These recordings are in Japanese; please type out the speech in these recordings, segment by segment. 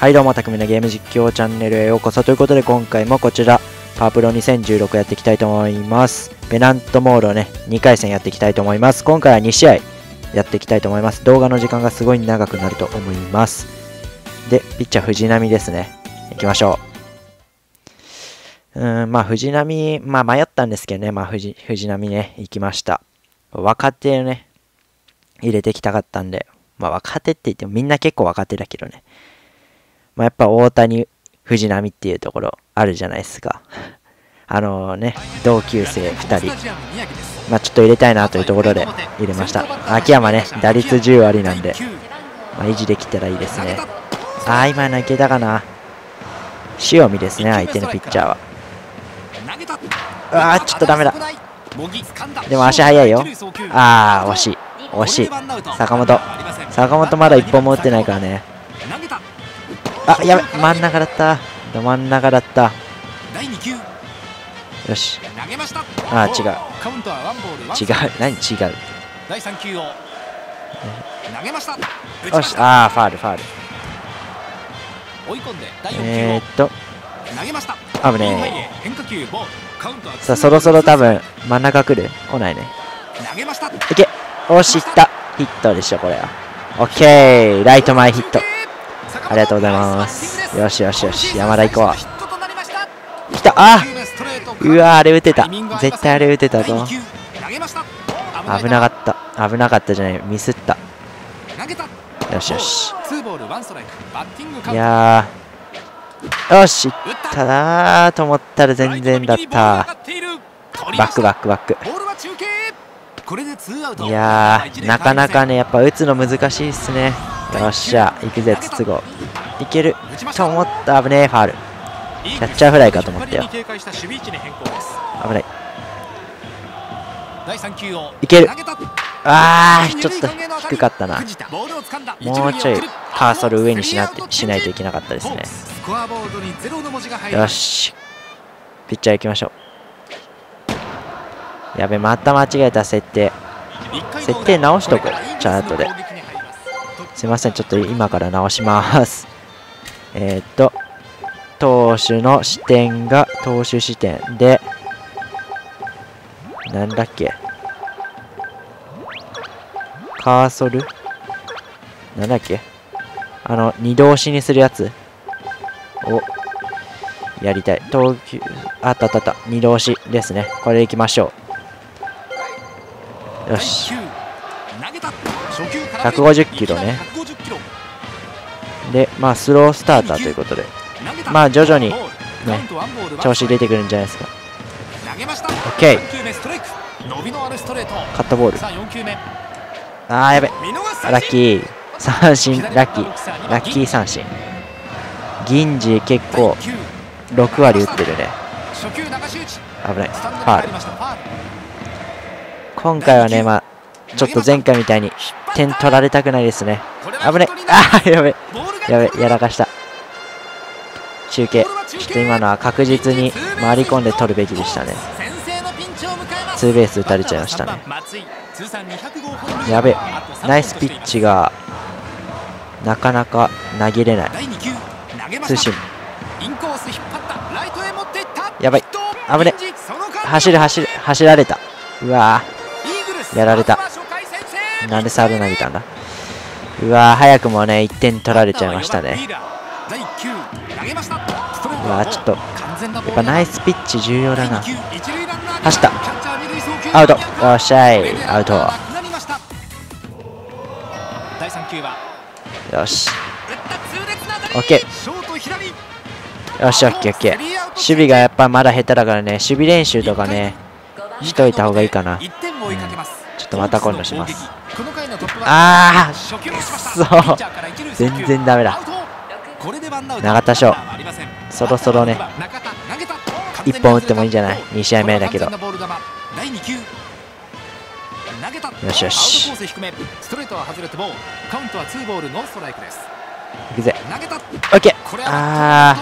はいどうも、たくみのゲーム実況チャンネルへようこそということで、今回もこちらパワープロ2016やっていきたいと思います。ペナントモールをね2回戦やっていきたいと思います。今回は2試合やっていきたいと思います。動画の時間がすごい長くなると思います。でピッチャー藤波ですね。いきましょう。まあ藤波、迷ったんですけどね、藤波ね行きました。若手をね入れていきたかったんで、若手って言ってもみんな結構若手だけどね、やっぱ大谷、藤波っていうところあるじゃないですか。同級生2人。ちょっと入れたいなというところで入れました。秋山ね、打率10割なんで、維持できたらいいですね。今のいけたかな。塩見ですね、相手のピッチャーは。ちょっとダメだ。でも足速いよ。惜しい。惜しい。坂本まだ1本も打ってないからね。やべ、真ん中だった。真ん中だった。よし。違う。何違う。よし、ファウル。危ねえ。さあ、そろそろ多分真ん中来る。来ないね。いけ。惜しいった。ヒットでしょ、これは。オッケー。ライト前ヒット。ありがとうございます。よし。山田行こう。来た。うわ、あれ打てた。絶対あれ打てたぞ。危なかったじゃない。ミスった。よし。いやー。よし、いったなーと思ったら全然だった。バック。いやー、なかなかね、やっぱ打つの難しいっすね。よっしゃ、行くぜ、筒香。いけると思った。危ねえ、ファウル。キャッチャーフライかと思ったよ。危ない。いける。ちょっと低かったな。もうちょいカーソル上にしないといけなかったですね。よし、ピッチャー行きましょう。やべ、また間違えた。設定直しとく。チャートですいません、ちょっと今から直します。投手の視点が投手視点で、なんだっけ、カーソルなんだっけ、二度押しにするやつをやりたい。投球あった二度押しですね。これでいきましょう。よし、150キロね。でスロースターターということで、徐々にね調子出てくるんじゃないですか。 OK、 カットボール。やべ、ラッキー三振。ラッキー三振。銀次結構6割打ってるね。危ない。ファウル。今回はねちょっと前回みたいに点取られたくないですね。危ない。やべ、やらかした。中継。ちょっと今のは確実に回り込んで取るべきでしたね。ツーベース打たれちゃいましたね。やべ、ナイスピッチがなかなか投げれない。ツーシーム。やばい、危ね。走られた。うわー、やられた。なんでサード投げたんだ。うわー、早くもね1点取られちゃいましたね。うわー、ちょっとやっぱナイスピッチ重要だな。走った。アウト。よっしゃい、アウト。よし、オッケー。よし、オッケー。守備がやっぱまだ下手だからね、守備練習とかねしといた方がいいかな。ちょっとまた今度します。そう全然ダメだ。永田翔、そろそろね1本打ってもいいんじゃない。2試合目だけど。よし。いくぜ。オッケー。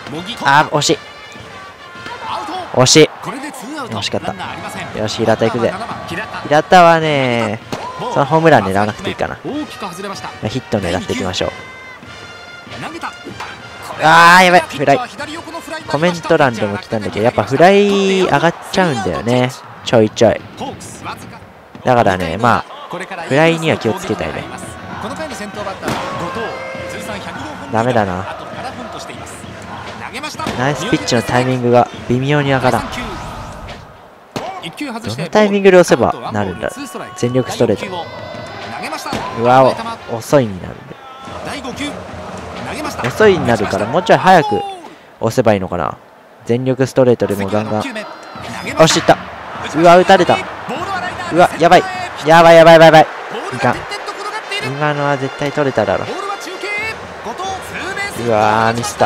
惜しい。惜しかった。よし、平田いくぜ。平田はねそのホームラン狙わなくていいかな。ヒット狙っていきましょう。 あーやばい、フライ。コメント欄でも来たんだけど、やっぱフライ上がっちゃうんだよね、ちょいちょい。だからね、まあフライには気をつけたいね。ダメだな。ナイスピッチのタイミングが微妙に上がらん。どのタイミングで押せばなるんだ。全力ストレート。うわ、遅いになるんで。遅いになるからもうちょい早く押せばいいのかな。全力ストレートでもガンガン押していった。うわ、打たれた。うわ、やばいやばいやばいやばいやばい。いかん。今のは絶対取れただろ。うわー、ミスった。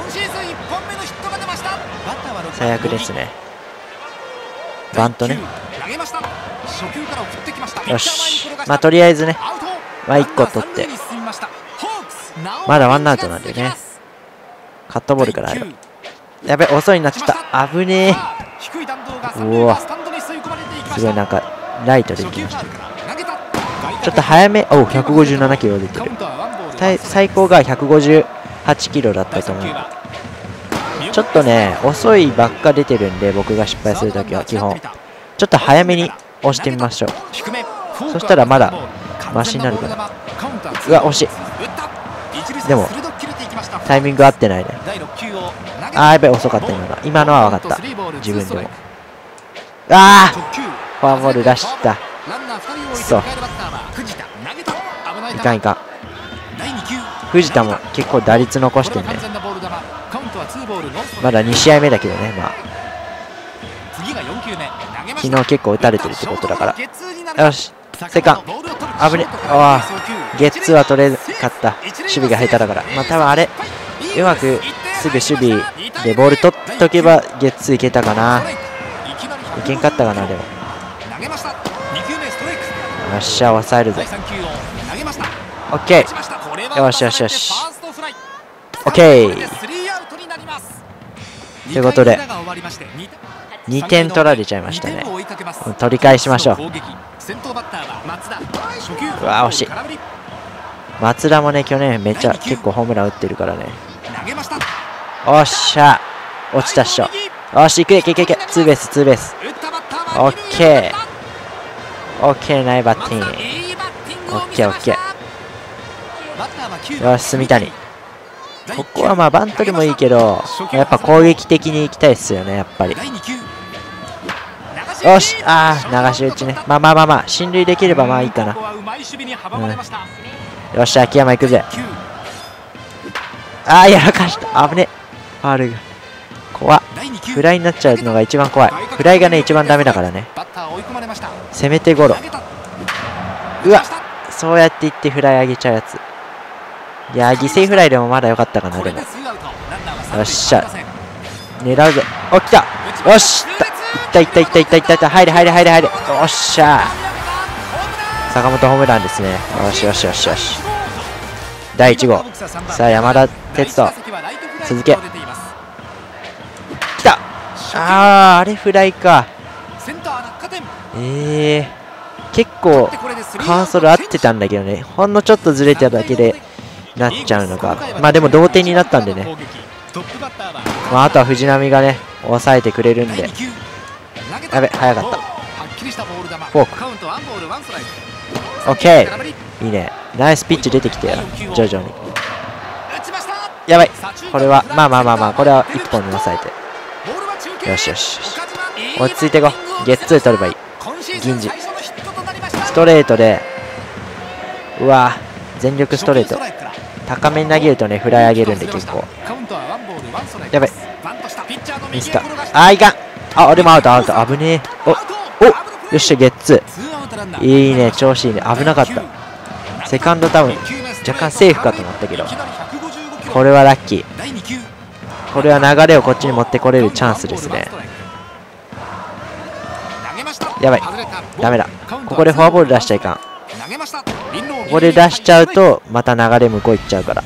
最悪ですね。バントね。よし、まあとりあえずね、まあ1個取って、まだワンアウトなんでね。カットボールから入る。やべ、遅いになっちゃった。危ねえ。うわ、すごいなんかライトでいきました。ちょっと早め。おう、157キロ出てる。最高が158キロだったと思う。ちょっとね、遅いばっか出てるんで、僕が失敗するときは基本ちょっと早めに押してみましょう。そしたらまだマシになるかな。うわ、惜しい。でもタイミング合ってないね。あーやべ、遅かった。今のは分かった、自分でも。あー、フォアボール出した。そう、いかんいかん。藤田も結構打率残してるね。まだ2試合目だけどね。まあ昨日結構打たれてるってことだから。よし、セカン危ね。ああ、ゲッツーは取れなかった。守備が下手だから。まあ多分あれうまくすぐ守備でボール取っとけばゲッツーいけたかな。いけんかったかな。でもよっしゃ、抑えるぞ。オッケー、よしよしよし、オッケー。ということで2点取られちゃいましたね。取り返しましょう。うわ、惜しい。松田もね、去年めっちゃ結構ホームラン打ってるからね。おっしゃ、落ちたっしょ。よし、いけいけいけいけ。ツーベースツーベース。オッケーオッケー、ナイバッティング。オッケーオッケー。よし、住谷。ここはまあバントでもいいけど、やっぱ攻撃的にいきたいっすよね、やっぱり。よし、ああ、流し打ちね。まあまあまあまあ、進塁できればまあいいかな。よっしゃ、秋山行くぜ。ああ、やらかした。危ね。ファウルが怖っ。フライになっちゃうのが一番怖い。フライがね、一番ダメだからね。せめてゴロ。うわ、そうやって言ってフライ上げちゃうやつ。いやー、犠牲フライでもまだ良かったかな。でもよっしゃ、狙うぜ。お、来た。よし、いったいったいったいったいった。入れ入れ入れ入れ。よっしゃ、坂本ホームランですね。よしよしよしよし。第1号。さあ、山田哲人続け。来た。あー、あれフライか。結構カーソル合ってたんだけどね、ほんのちょっとずれただけでなっちゃうのか。まあでも同点になったんでね、まああとは藤浪がね抑えてくれるんで。やべ、早かった。フォーク。オッケー、いいね。ナイスピッチ出てきてよ、徐々に。やばい、これはまあまあまあまあ、これは1本に抑えて。よしよし、落ち着いていこう。ゲッツー取ればいい。銀次ストレートで、うわ、全力ストレート。高めに投げるとね、フライ上げるんで結構。やばい、ミスった。あー、いかん。あ、でもアウトアウト。危ねえ。およっしゃ、ゲッツー。いいね、調子いいね。危なかった。セカンド多分若干セーフかと思ったけど、これはラッキー。これは流れをこっちに持ってこれるチャンスですね。やばい、ダメだ。ここでフォアボール出しちゃいかん。ここで出しちゃうとまた流れ向こう行っちゃうから。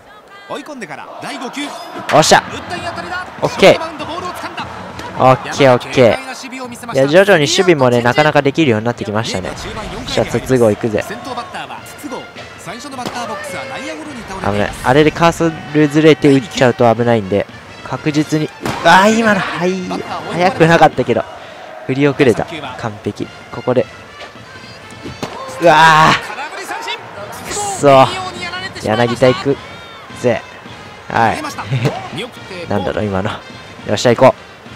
おっしゃ、オッケーオッケーオッケー。いや、徐々に守備もねなかなかできるようになってきましたね。じゃあ筒香行くぜ。 危ない。あれでカーソルずれて打っちゃうと危ないんで、確実に。今の早くなかったけど振り遅れた。完璧。ここでくそ、柳田行くぜ。はいなんだろう今の。よっしゃ行こ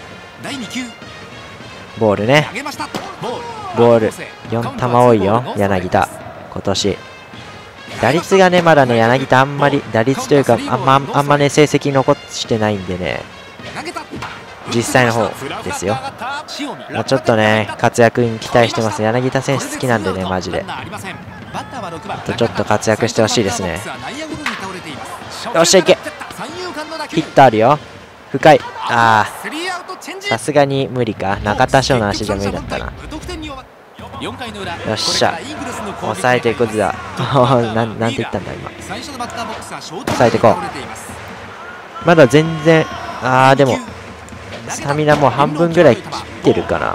う。ボールね。ボール4球多いよ柳田今年。打率がねまだね柳田あんまり打率というかあんまね成績残してないんでね、実際の方ですよ。もうちょっとね活躍に期待してます。柳田選手好きなんでねマジで。ちょっと活躍してほしいですね。よっしゃいけ。ヒットあるよ。深い。さすがに無理か。中田翔の足じゃ無理だったな。よっしゃ抑えていくぞだなんて言ったんだ今。抑えていこう。まだ全然でもスタミナもう半分ぐらい切ってるかな。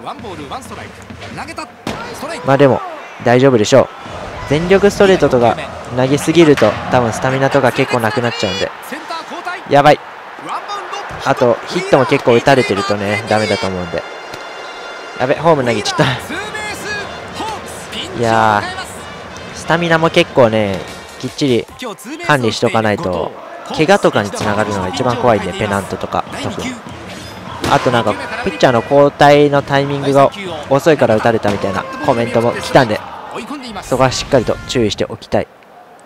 まあでも大丈夫でしょう。全力ストレートとか投げすぎると多分スタミナとか結構なくなっちゃうんでやばい。あとヒットも結構打たれてるとねダメだと思うんで。やべホーム投げちゃったいやースタミナも結構ねきっちり管理しとかないと怪我とかにつながるのが一番怖いんで、ペナントとか特に。あとなんかピッチャーの交代のタイミングが遅いから打たれたみたいなコメントも来たんで、そこはしっかりと注意しておきたい。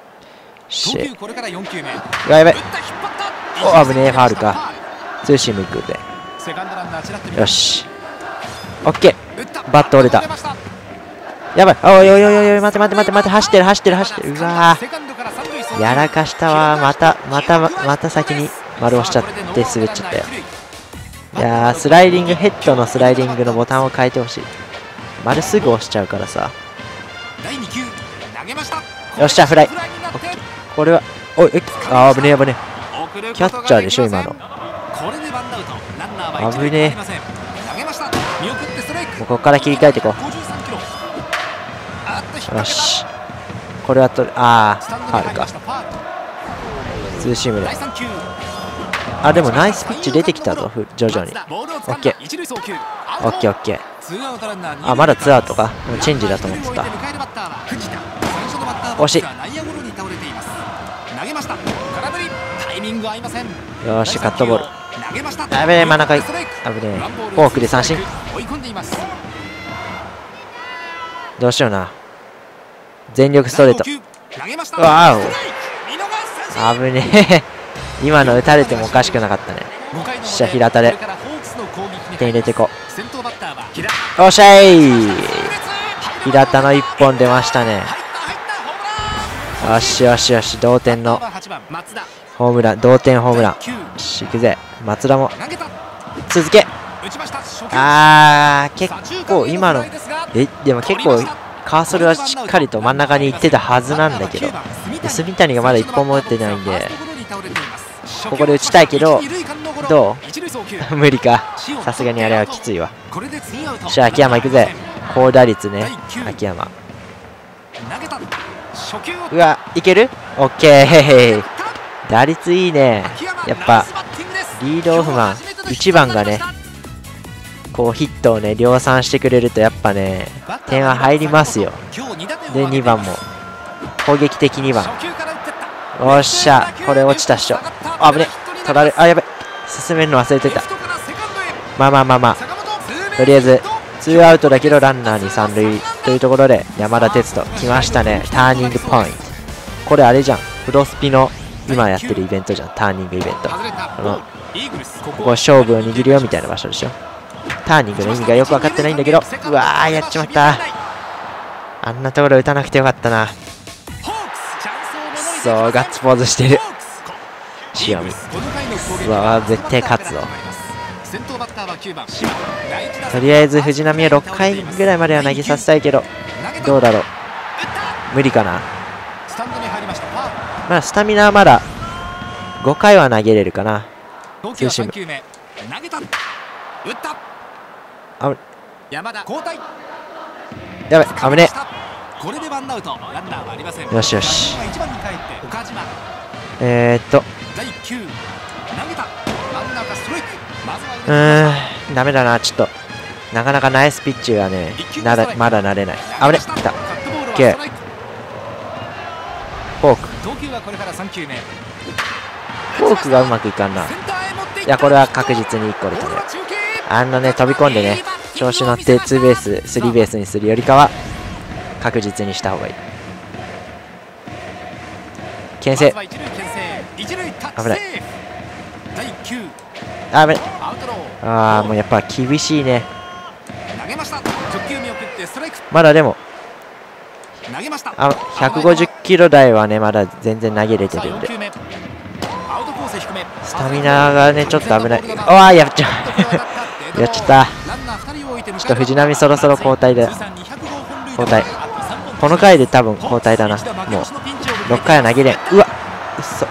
やばい。お危ねえファウルか。ツーシームいくぜ。よしオッケー。バット折れた。やばい。おいおいおいおい待て走ってる。うわーやらかしたわ。また先に丸押しちゃって滑っちゃったよ。いやースライディングヘッドのスライディングのボタンを変えてほしい。丸すぐ押しちゃうからさ。よっしゃフライ。これは危ねえキャッチャーでしょ今の。危ねえ。もうここから切り替えていこう。よしこれはファウルか。ツーシームで。でもナイスピッチ出てきたぞ徐々に。オッケー。まだツーアウトか。もうチェンジだと思ってた。惜しい。よしカットボール。やべえ真ん中危ねえ。フォークで三振。どうしような。全力ストレート。わお危ねえ今の打たれてもおかしくなかったね。よっしゃ平田で点入れていこう。おっしゃい平田の1本出ましたね。よし同点のホームラン。同点ホームラン。いくぜ松田も続け。結構今のでも結構カーソルはしっかりと真ん中に行ってたはずなんだけど、住谷がまだ1本も打ってないんでここで打ちたいけどどう無理か。さすがにあれはきついわ。じゃあ秋山行くぜ。高打率ね秋山。うわいける。オッケー打率いいね。やっぱリードオフマン1番がねこうヒットをね量産してくれるとやっぱね点は入りますよ。で2番も攻撃的2番。おっしゃこれ落ちたっしょ。危ね取られやばい進めるの忘れてた。まあとりあえずツーアウトだけどランナーに三塁というところで山田哲人来ましたね。ターニングポイント。これあれじゃんプロスピの今やってるイベントじゃん。ターニングイベント。ここ勝負を握るよみたいな場所でしょ。ターニングの意味がよく分かってないんだけど。うわーやっちまった。あんなところ打たなくてよかったな。そうガッツポーズしてる塩見。うわ絶対勝つぞ。とりあえず藤浪は6回ぐらいまでは投げさせたいけどどうだろう。無理かな。まあスタミナはまだ5回は投げれるかな。ツーシームやばい危ねえ。よしダメだな、ちょっとなかなかナイスピッチがねまだ慣れない。あぶね、来た。 OK。 フォークがうまくいかんな。いや、これは確実に1個で止める。あんなね、飛び込んでね、調子乗って2ベース3ベースにするよりかは確実にした方がいい。牽制、危ない、危ない。ああ、もうやっぱ厳しいね。まだでも150キロ台はね、まだ全然投げれてるんで、スタミナがねちょっと危ない。ああ、やっちゃうやっちゃった。ちょっと藤浪そろそろ交代で、交代、この回で多分交代だな。もう6回は投げれん。うわ、うっそ。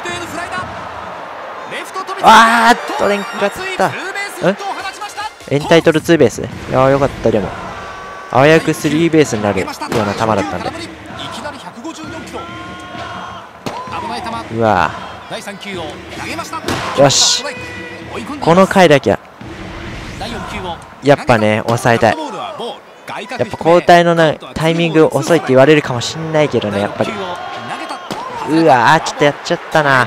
あー、取れんかった。エンタイトルツーベース。いやー、よかった。でもあわやくスリーベースになるような球だったんで。うわー、よし、この回だけはやっぱね抑えたい。やっぱ交代のタイミング遅いって言われるかもしんないけどね、やっぱり。うわー、ちょっとやっちゃったな。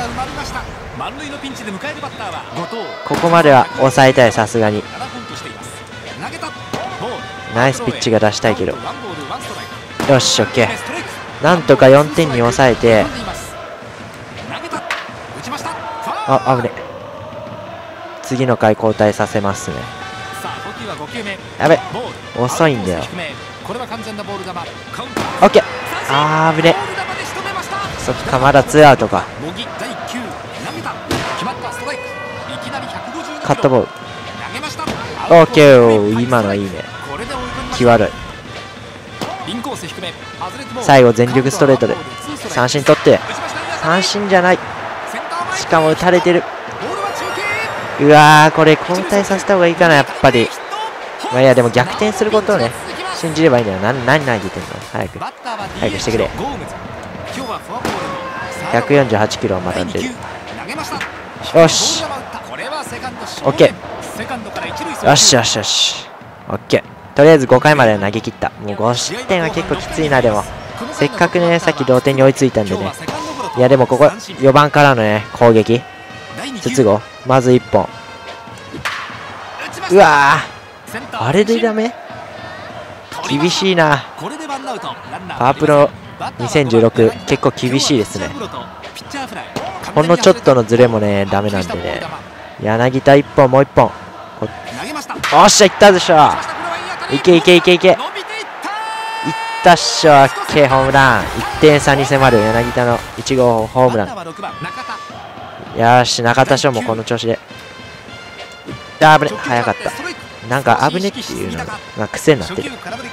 ここまでは抑えたい、さすがに。ナイスピッチが出したいけど。よし、オッケー。なんとか4点に抑えて。あ、危ね。次の回交代させますね。やべ、遅いんだよ。オッケー。あー、危ね。そっか、まだ2アウトか。カットボール。オッケー、今のいいね。際悪い。最後全力ストレートで三振取って、三振じゃない、しかも打たれてる。うわー、これ交代させた方がいいかな、やっぱり。まあ、いやでも逆転することをね信じればいいんだよ。何投げてんの、早くしてくれ。148キロまだ出る。よし、オッケー。よしよしよし、オッケー。とりあえず5回まで投げ切った。もう5失点は結構きついな。でもせっかくねさっき同点に追いついたんでね。いやでもここ4番からのね攻撃、筒香まず1本。うわー、あれでダメ、厳しいな。パワープロ2016結構厳しいですね。ほんのちょっとのズレもねダメなんでね。柳田1本、もう1本。おっしゃ、いったでしょ。いけいけいけいけ、いったっしょ。オッケー、ホームラン。1点差に迫る柳田の1号ホームラン。よし、中田翔もこの調子で。あぶね、早かった。なんかあぶねっていうのが癖になってる。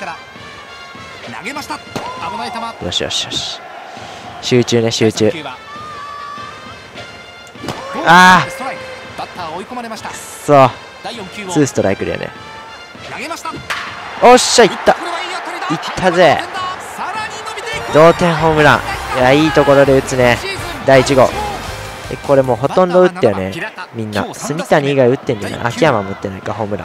よしよしよし、集中ね、集中。あー、くそ、2ストライクだよね。おっしゃ、いった、いったぜ。同点ホームラン。いや、いいところで打つね、第1号。これもうほとんど打ったよね、みんな。住谷以外打ってんじゃない。秋山も打ってないか、ホームラン。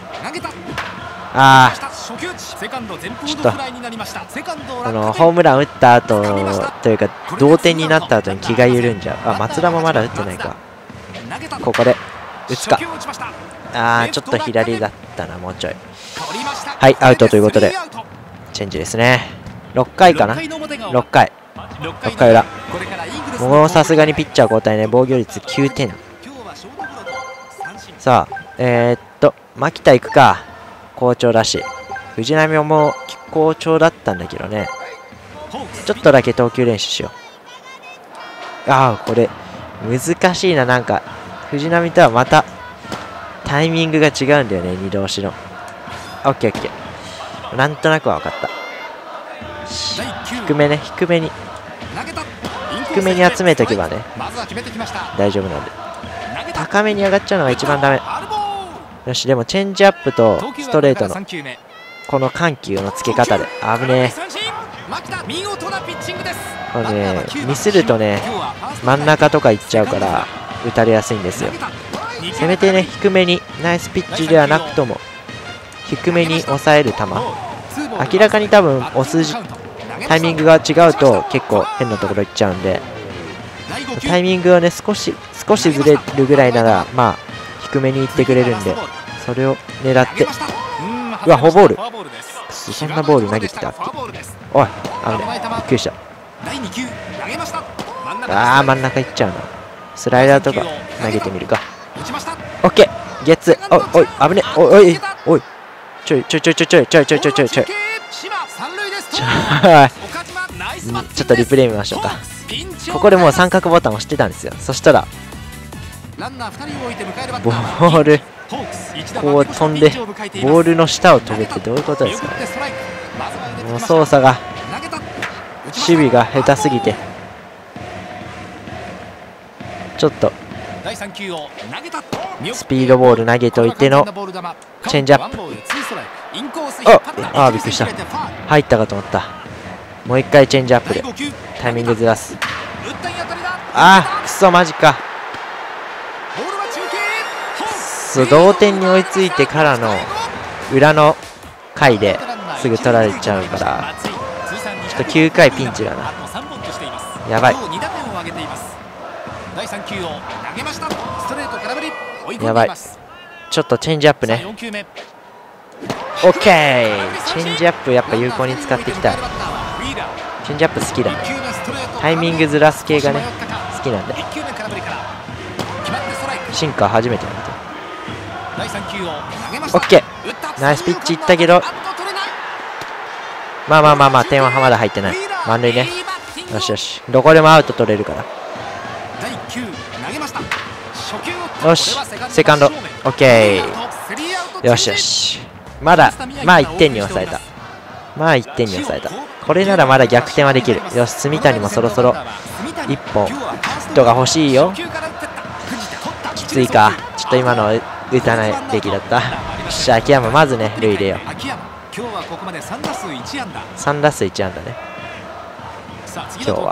あー、ちょっとホームラン打った後というか同点になった後に気が緩んじゃう。あ、松田もまだ打ってないか。ここで打つか。あー、ちょっと左だったな、もうちょい。はい、アウトということでチェンジですね。6回かな、6回裏。もうさすがにピッチャー交代ね。防御率9点。さあ、牧田行くか。好調だし、藤浪も好調だったんだけどね。ちょっとだけ投球練習しよう。ああ、これ難しいな。なんか藤浪とはまたタイミングが違うんだよね、2同士の。オッケーオッケー、なんとなくは分かった。低めね、低めに集めておけばね大丈夫なんで。高めに上がっちゃうのが一番ダメ。よし、でもチェンジアップとストレートのこの緩急のつけ方で危ねえ。 これね、ミスるとね、真ん中とか行っちゃうから打たれやすいんですよ。せめてね、低めに、ナイスピッチではなくとも低めに抑える球、明らかに多分押すタイミングが違うと結構変なところ行っちゃうんで、タイミングをね少しずれるぐらいならまあ低めに行ってくれるんで、それを狙って、うわフォアボール、そんなボール投げてたっけ。おい危ねえ、びっくりした。あー真ん中行っちゃうな。スライダーとか投げてみるか。オッケーゲッツ。おい危ねえ、おいちょっとリプレイ見ましょうか。ここでもう三角ボタン押してたんですよ。そしたらボールこう飛んでボールの下を飛ぶってどういうことですかね。もう操作が守備が下手すぎてちょっとスピードボール投げといてのチェンジアップ。ああびっくりした、入ったかと思った。もう一回チェンジアップでタイミングずらす。ああくそマジか。同点に追いついてからの裏の回ですぐ取られちゃうからちょっと9回ピンチだな。やばいやばい、ちょっとチェンジアップね。オッケー、チェンジアップやっぱ有効に使っていきたい。チェンジアップ好きだね。タイミングずらす系がね好きなんで。シンカー初めて見て。オッケーナイスピッチいったけどまあ点はまだ入ってない。満塁ね。よしよし、どこでもアウト取れるから。よしセカンドオッケー、よしよし、まだ1点に抑えた。1点に抑えた。これならまだ逆転はできる。よし住谷もそろそろ1本ヒットが欲しいよ。きついか、ちょっと今の打たないべきだった。よっしゃ秋山まずね塁入れよう。3打数1安打ね今日は。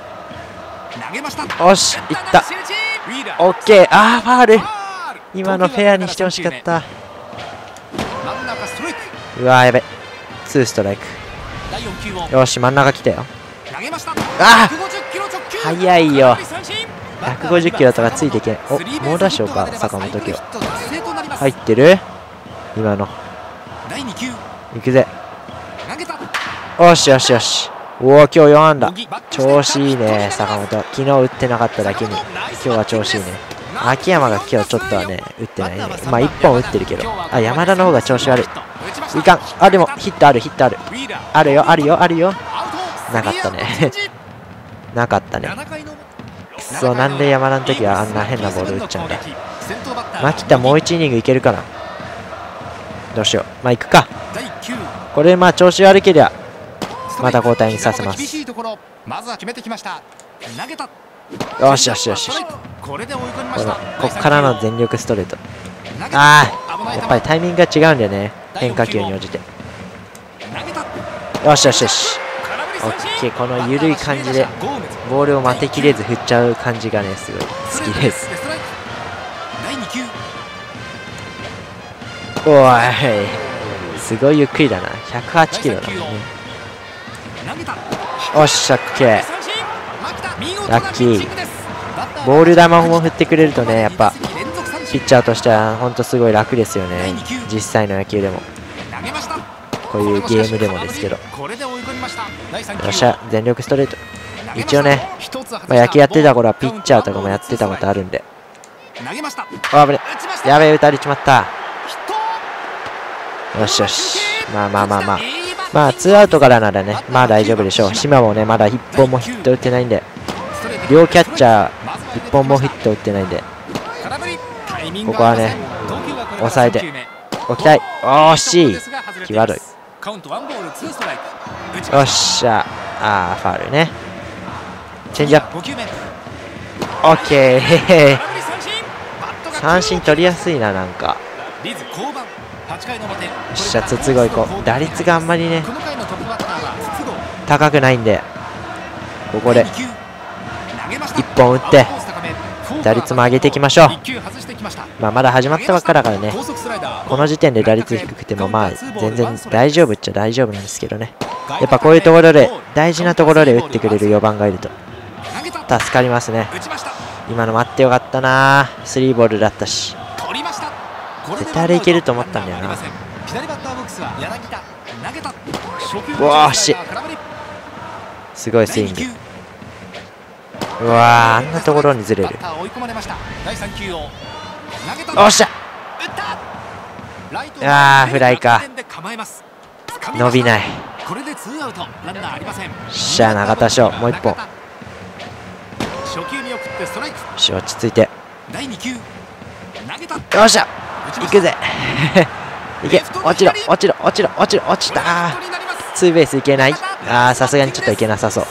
よしいった、オッケー。あーファール、今のフェアにしてほしかった。うわーやべ、ツーストライク。よし真ん中来たよ。あー速いよ、150キロとかついていけない。お猛打賞か坂本今日入ってる。今のいくぜ。よしよしよし、おお今日4安打、調子いいね坂本。昨日打ってなかっただけに今日は調子いいね。秋山が今日ちょっとはね打ってないね。まあ1本打ってるけど、あ山田の方が調子悪い。いかん、あでもヒットあるあるよ。なかったねなかったね。くそ、なんで山田の時はあんな変なボール打っちゃうんだ。牧田もう1イニングいけるかな。どうしよう、まあいくか。これまあ調子悪けりゃまた交代にさせます。よしよしよし、こっからの全力ストレート。ああやっぱりタイミングが違うんだよね、変化球に応じて。よしよしよし、オッケー。この緩い感じでボールを待てきれず振っちゃう感じがねすごい好きです。おいすごいゆっくりだな、108キロだもんね。おっしゃ、オッケーラッキー。ボール球も振ってくれるとねやっぱピッチャーとしてはほんとすごい楽ですよね。実際の野球でもこういうゲームでもですけど。よっしゃ全力ストレート。一応ね、まあ、野球やってた頃はピッチャーとかもやってたことあるんで。あぶね、やべえ打たれちまった。よしよし、まあ2アウトからならねまあ大丈夫でしょう。島もねまだ1本もヒット打ってないんで、両キャッチャー1本もヒット打ってないんで、ここはね抑えておきたい。惜しい、際どい。よっしゃ、あーファウルね。チェンジアップオッケー三振取りやすいな、なんか。よっしゃ筒香行こう。打率があんまりね高くないんで、ここで1本打って打率も上げていきましょう。まだ始まったばっかだからね、この時点で打率低くても全然大丈夫っちゃ大丈夫なんですけどね。やっぱこういうところで大事なところで打ってくれる4番がいると助かりますね。今の待ってよかったな。3ボールだったし絶対あれいけると思ったんだよな。うわー、惜しい。すごいスイング。うわー、あんなところにずれる。おっしゃ。あー、フライか。伸びない。しゃあ、永田翔もう1本。よし、落ち着いて。よっしゃ、行くぜ。いけ、落ちろ落ちろ落ちろ落ちろ、落ちたー。ツーベースいけない。あー、さすがにちょっといけなさそう。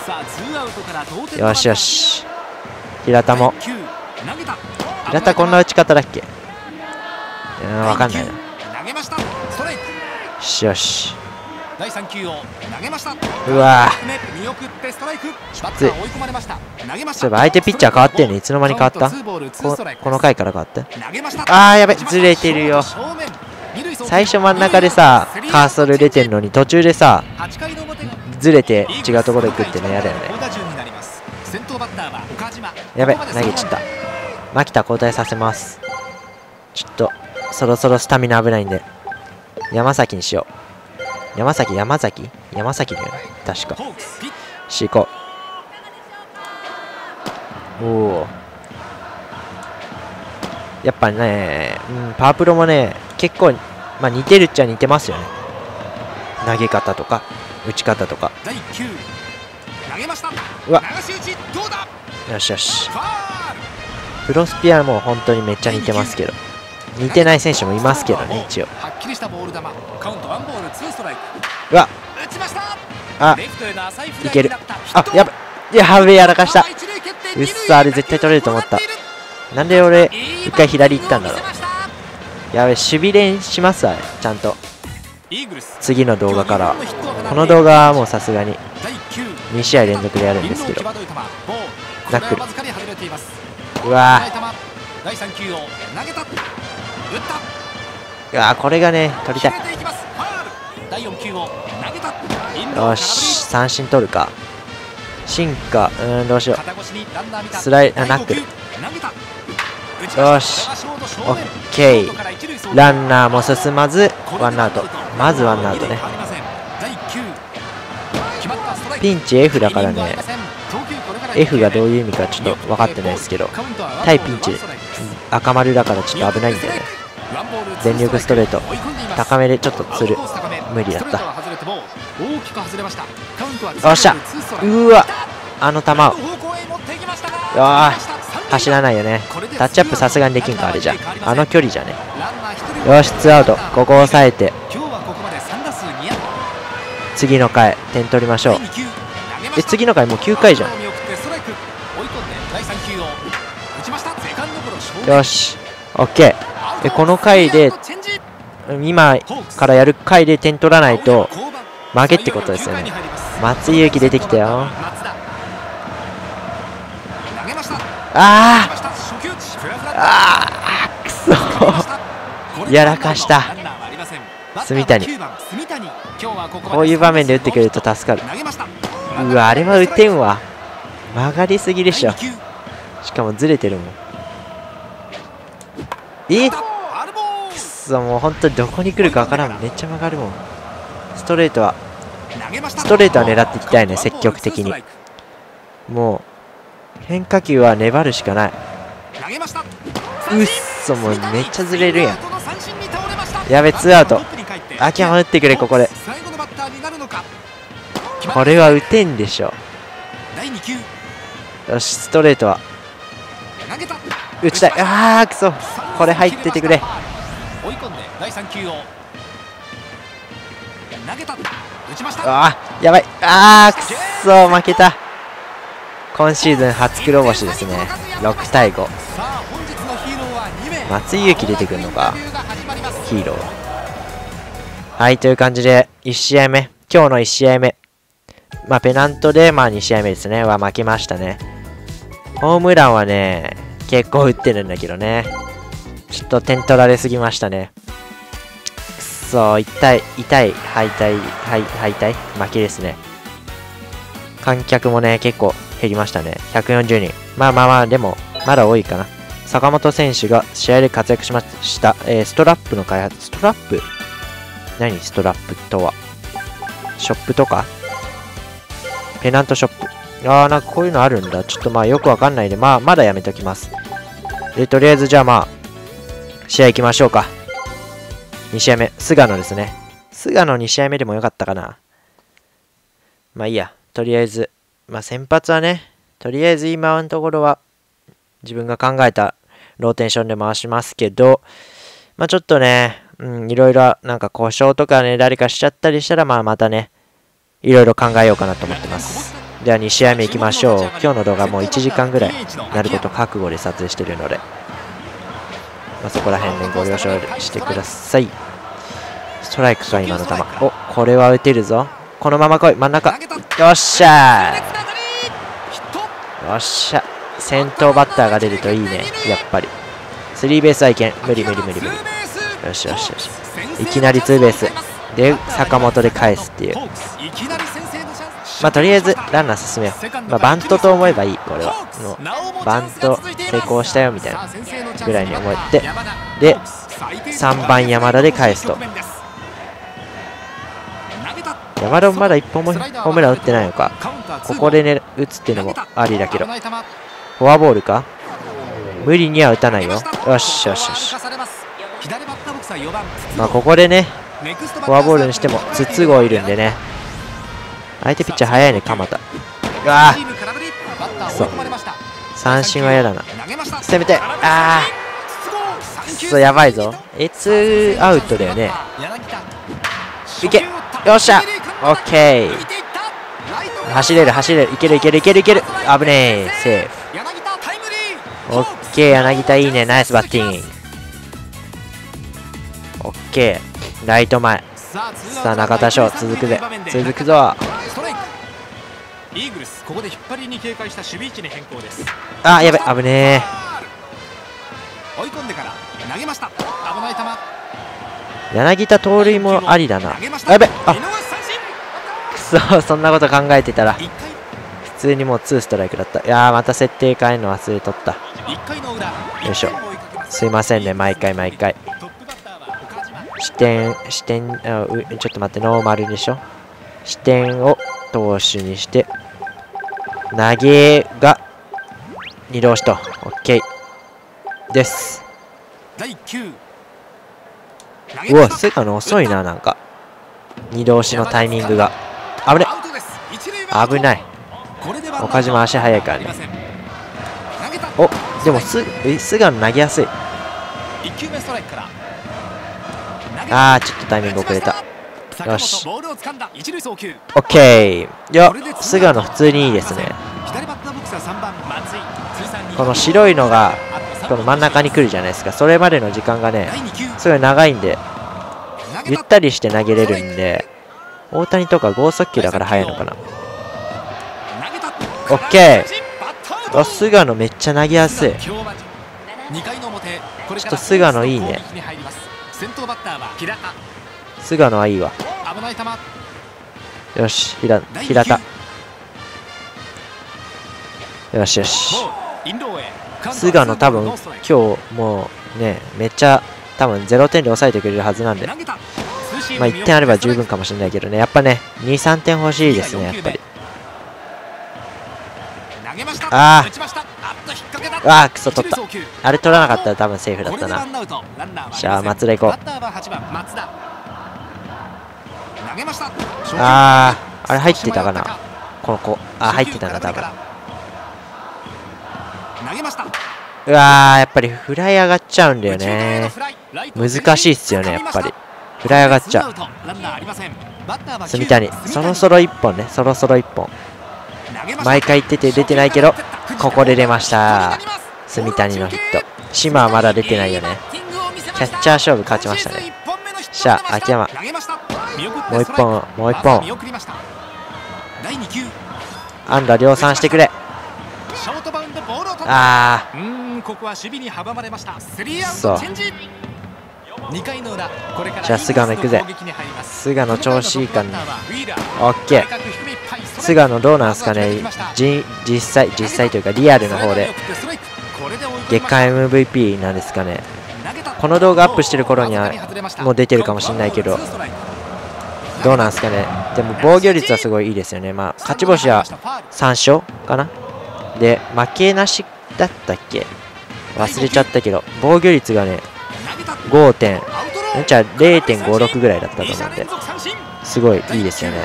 よしよし、平田も。平田こんな打ち方だっけ。わかんないな。よしよし。うわー、きつい。そういえば相手ピッチャー変わってんのいつの間に変わった。この回から変わった。あー、やべ、ずれてるよ。最初真ん中でさカーソル出てんのに途中でさずれて違うところ行くってね、やだよね。やべ、投げちゃった。牧田交代させます。ちょっとそろそろスタミナ危ないんで山崎にしよう。山崎だよね、確か。し、行こう。おお、やっぱね、パワープロもね結構、似てるっちゃ似てますよね。投げ方とか打ち方とか。うわ、よしよし。プロスピアも本当にめっちゃ似てますけど、似てない選手もいますけどね、一応。うわ、あ、いける。あ、やべ、やらかした。うっそ、あれ絶対取れると思った。なんで俺一回左行ったんだろう。やべ、守備練しますわね、ちゃんと。次の動画から。この動画はもうさすがに2試合連続でやるんですけど。ナックル。うわー、これがね取りたい。よし、三振取るか。進化、どうしよう。ナックル。よし、オッケー。ランナーも進まずワンアウト。まずワンアウトね。ピンチ F だからね、 F がどういう意味かちょっと分かってないですけど、対ピンチ赤丸だからちょっと危ないんだよね。全力ストレート高めでちょっとつる、無理だった。よっしゃ、うわ、あの球を。走らないよね。タッチアップさすがにできんか、あれじゃ。あの距離じゃね。よし、ツーアウト。ここを抑えて次の回点取りましょう。次の回もう9回じゃん。よし、オッケー。この回で今からやる回で点取らないと負けってことですよね。松井裕樹出てきたよ。くそやらかした。住谷、こういう場面で打ってくれると助かる。うわ、あれは打てんわ。曲がりすぎでしょ。しかもずれてるもん。くそ、もう本当にどこに来るかわからん。めっちゃ曲がるもん。ストレートは狙っていきたいね、積極的に。もう変化球は粘るしかない。うっそ、もうめっちゃずれるやん。やべ、ツーアウト。秋山打ってくれ、ここで。これは打てんでしょ。よし、ストレートは打ちたい。くそ、これ入っててくれ。やばい。くそ、負けた。今シーズン初黒星ですね。6対5。松井裕樹出てくるのか、ヒーロー。はい、という感じで1試合目、今日の1試合目まあ、ペナントで、まあ、2試合目ですね。は負けましたね。ホームランはね、結構打ってるんだけどね。ちょっと点取られすぎましたね。くそ、痛い、敗退、負けですね。観客もね、結構減りましたね。140人。まあ、でも、まだ多いかな。坂本選手が試合で活躍しました。ストラップの開発。ストラップ？何ストラップとは。ショップとか？ペナントショップ。なんかこういうのあるんだ。ちょっとまあよくわかんないんで、まだやめときます。で、とりあえずじゃあまあ、試合行きましょうか。2試合目。菅野ですね。菅野2試合目でもよかったかな。まあいいや。とりあえず、まあ先発はね、とりあえず今のところは、自分が考えたローテーションで回しますけど、まあちょっとね、いろいろなんか故障とかね、誰かしちゃったりしたら、またね、いろいろ考えようかなと思ってます。では2試合目いきましょう。今日の動画もう1時間ぐらいなること覚悟で撮影しているので、まあ、そこら辺でご了承してください。ストライクか、今の球。お、これは打てるぞ。このまま来い、真ん中。よっしゃー。よっしゃ。先頭バッターが出るといいね、やっぱり。スリーベースはいけん。無理。よし。いきなりツーベース。で、坂本で返すっていう。まあ、とりあえず、ランナー進めよう。まあ、バントと思えばいい、これは。もうバント成功したよ、みたいな。ぐらいに思って。で、3番山田で返すと。山田もまだ1本もホームラン打ってないのか。ここでね、打つっていうのもありだけど。フォアボールか。無理には打たないよ。よし。まあ、ここでね、フォアボールにしても筒香いるんでね。相手ピッチャー早いね、鎌田。うわー、そう。三振は嫌だな。攻めて、そう、やばいぞ。ツーアウトだよね。いけ、よっしゃ、オッケー。走れる、いける。危ねえ、セーフ。オッケー、柳田いいね、ナイスバッティング。オッケー、ライト前。さあ、中田翔、続くぞ。やべ、危ねえ。柳田盗塁もありだな。やべ、そんなこと考えてたら普通にもう2ストライクだった。いやー、また設定変えるの忘れとった。よいしょ。すいませんね、毎回視点ちょっと待って、ノーマルでしょ。視点を投手にして投げが2同士と OK です。うわ、菅野遅いな。なんか2同士のタイミングが危ない。岡島足速いからね。お、でも菅野投げやすい。ちょっとタイミング遅れた。よし、オッケー。いや、菅野普通にいいですね。この白いのがこの真ん中に来るじゃないですか。それまでの時間がね、すごい長いんで、ゆったりして投げれるんで、大谷とか剛速球だから速いのかな。オッケー。菅野めっちゃ投げやすい。ちょっと菅野いいね。菅野はいいわ。よし、平田。よし。菅野多分今日もうね、めっちゃ多分0点で抑えてくれるはずなんで、まあ1点あれば十分かもしれないけどね、やっぱね 2,3 点欲しいですね、やっぱり。クソ取った。あれ取らなかったら多分セーフだったな。じゃあ松田行こう。あれ入ってたかな、この子。入ってたな多分。やっぱりフライ上がっちゃうんだよね。難しいっすよね、やっぱりフライ上がっちゃう。住谷そろそろ1本ね、毎回言ってて出てないけど、ここで出ました。住谷のヒット。島はまだ出てないよね。キャッチャー勝負勝ちましたね。 安打量産してくれ。ああ、ここは守備に阻まれました。スリーアウそうトチェンジ。2回の裏、これからじゃあ菅野行くぜ。 攻撃に入ります。 菅野調子いいかな。オオッケー。菅野どうなんすかね。実際というかリアルの方で月間 MVP なんですかね。この動画アップしてる頃にはもう出てるかもしれないけど、どうなんすかね。でも防御率はすごいいいですよね。まあ勝ち星は3勝かな。で負けなしだったっけ、忘れちゃったけど、防御率がね 0.56 ぐらいだったと思うんで、すごいいいですよね。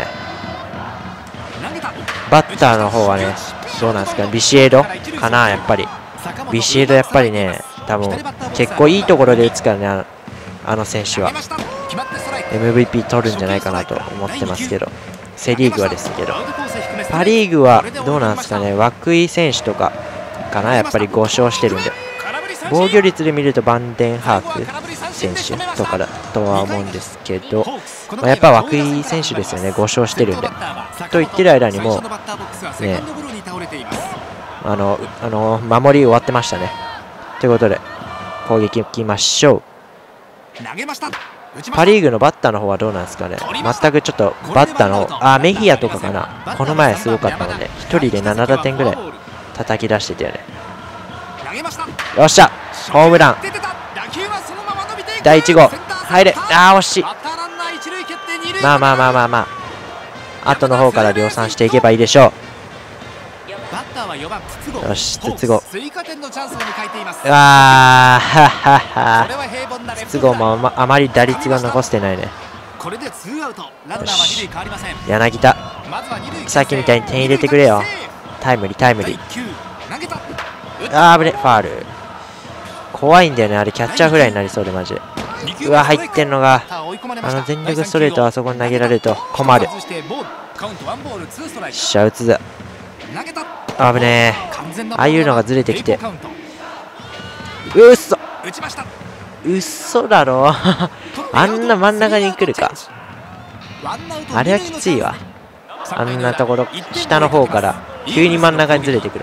バッターの方はね、どうなんですか、ビシエドかな。やっぱりビシエドやっぱりね、多分結構いいところで打つからね、あの選手は MVP 取るんじゃないかなと思ってますけど、セ・リーグはですけど、パ・リーグはどうなんですかね、涌井選手とかかな。やっぱり5勝してるんで、防御率で見るとバンデンハーク選手とかだとは思うんですけど、まあ、やっぱ涌井選手ですよね、5勝してるんで。と言ってる間にもね、守り終わってましたね。ということで攻撃いきましょう。パ・リーグのバッターの方はどうなんですかね。全くちょっとバッターのメヒアとかかな、この前すごかったので1人で7打点ぐらい叩き出してたよね。よっしゃ、ホームラン第1号入れ。惜しい。まあ後の方から量産していけばいいでしょう。よし、筒香。筒香もあまり打率が残してないね。よし、柳田、さっきみたいに点入れてくれよ。タイムリー。危ね、ファール。怖いんだよね、あれキャッチャーフライになりそうでマジで。うわ、入ってんのが全力ストレート、あそこに投げられると困る。よっしゃ、打つぜ。危ねえ、ああいうのがずれてきて、うっそだろあんな真ん中に来るか。あれはきついわ。あんなところ下の方から急に真ん中にずれてくる。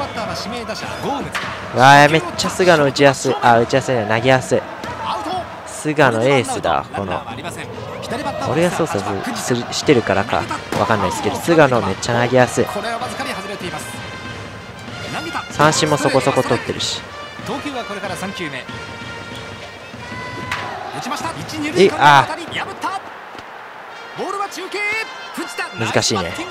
めっちゃ菅野打ちやすい。打ちやすいね、投げやすい。菅野エースだ。この俺が操作してるからかわかんないですけど、菅野めっちゃ投げやすい。三振もそこそこ取ってるし。難しいね。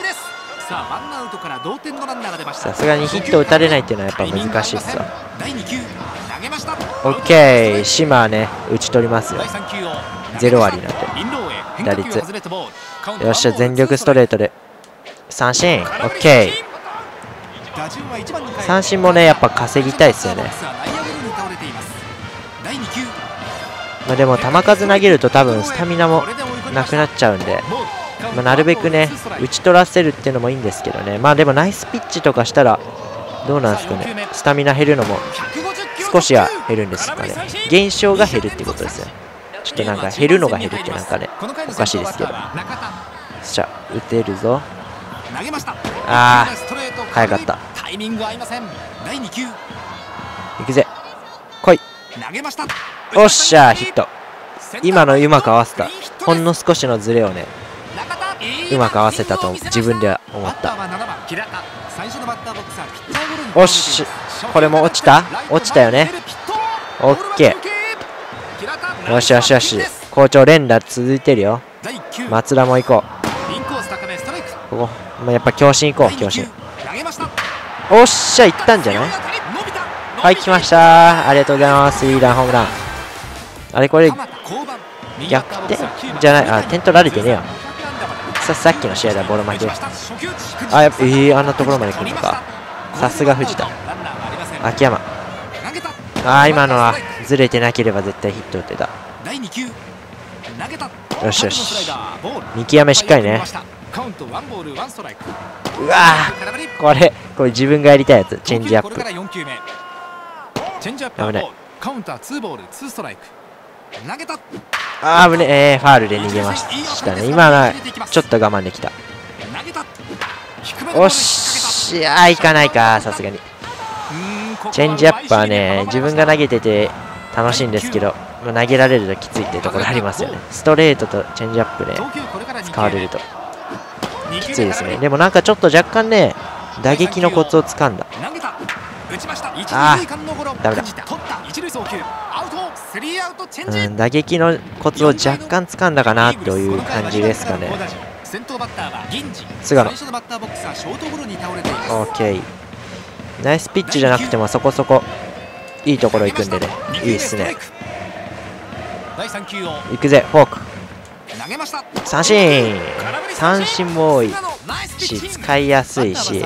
さすがにヒット打たれないっていうのはやっぱ難しいっすわ。オッケー、島はね打ち取りますよ。0割なんで打率。よっしゃ、全力ストレートで三振。オッケー。三振もねやっぱ稼ぎたいっすよね。でも球数投げると多分スタミナもなくなっちゃうんで、なるべくね打ち取らせるっていうのもいいんですけどね。でもナイスピッチとかしたらどうなんですかね、スタミナ減るのも少しは減るんですかね。減少が減るってことですよ。ちょっとなんか減るのが減るってなんかねおかしいですけど。じゃあ打てるぞ。早かった。いくぜ、来い。おっしゃー、ヒット。今のうまく合わせた。ほんの少しのズレをねうまく合わせたと自分では思った。おっし、これも落ちたよね。オッケー。よしよしよし、好調連打続いてるよ。松田も行こう。ここやっぱ強振行こう。強振。おっしゃ、いったんじゃない。はい、来ました。ありがとうございます。リーダーホームラン。あれこれ逆転じゃない。点取られてねえよ。さっきの試合ではボロ負け。あんなところまで来るのか。さすが藤田。秋山。今のはずれてなければ絶対ヒット打ってた。よしよし、見極めしっかりね。うわー、これ自分がやりたいやつ。チェンジアップ。危ない。危ねえ、ファールで逃げましたね。今のはちょっと我慢できた。 おっしゃ、いかないか、さすがに。チェンジアップはね、自分が投げてて楽しいんですけど、投げられるときついっていうところありますよね。ストレートとチェンジアップで使われるときついですね。でもなんかちょっと若干ね、打撃のコツをつかんだ。あー、ダメだ。打撃のコツを若干つかんだかなという感じですかね。菅野。OK。ナイスピッチじゃなくてもそこそこいいところ行くんでね、いいっすね。行くぜ、フォーク。三振。三振も多いし、使いやすいし、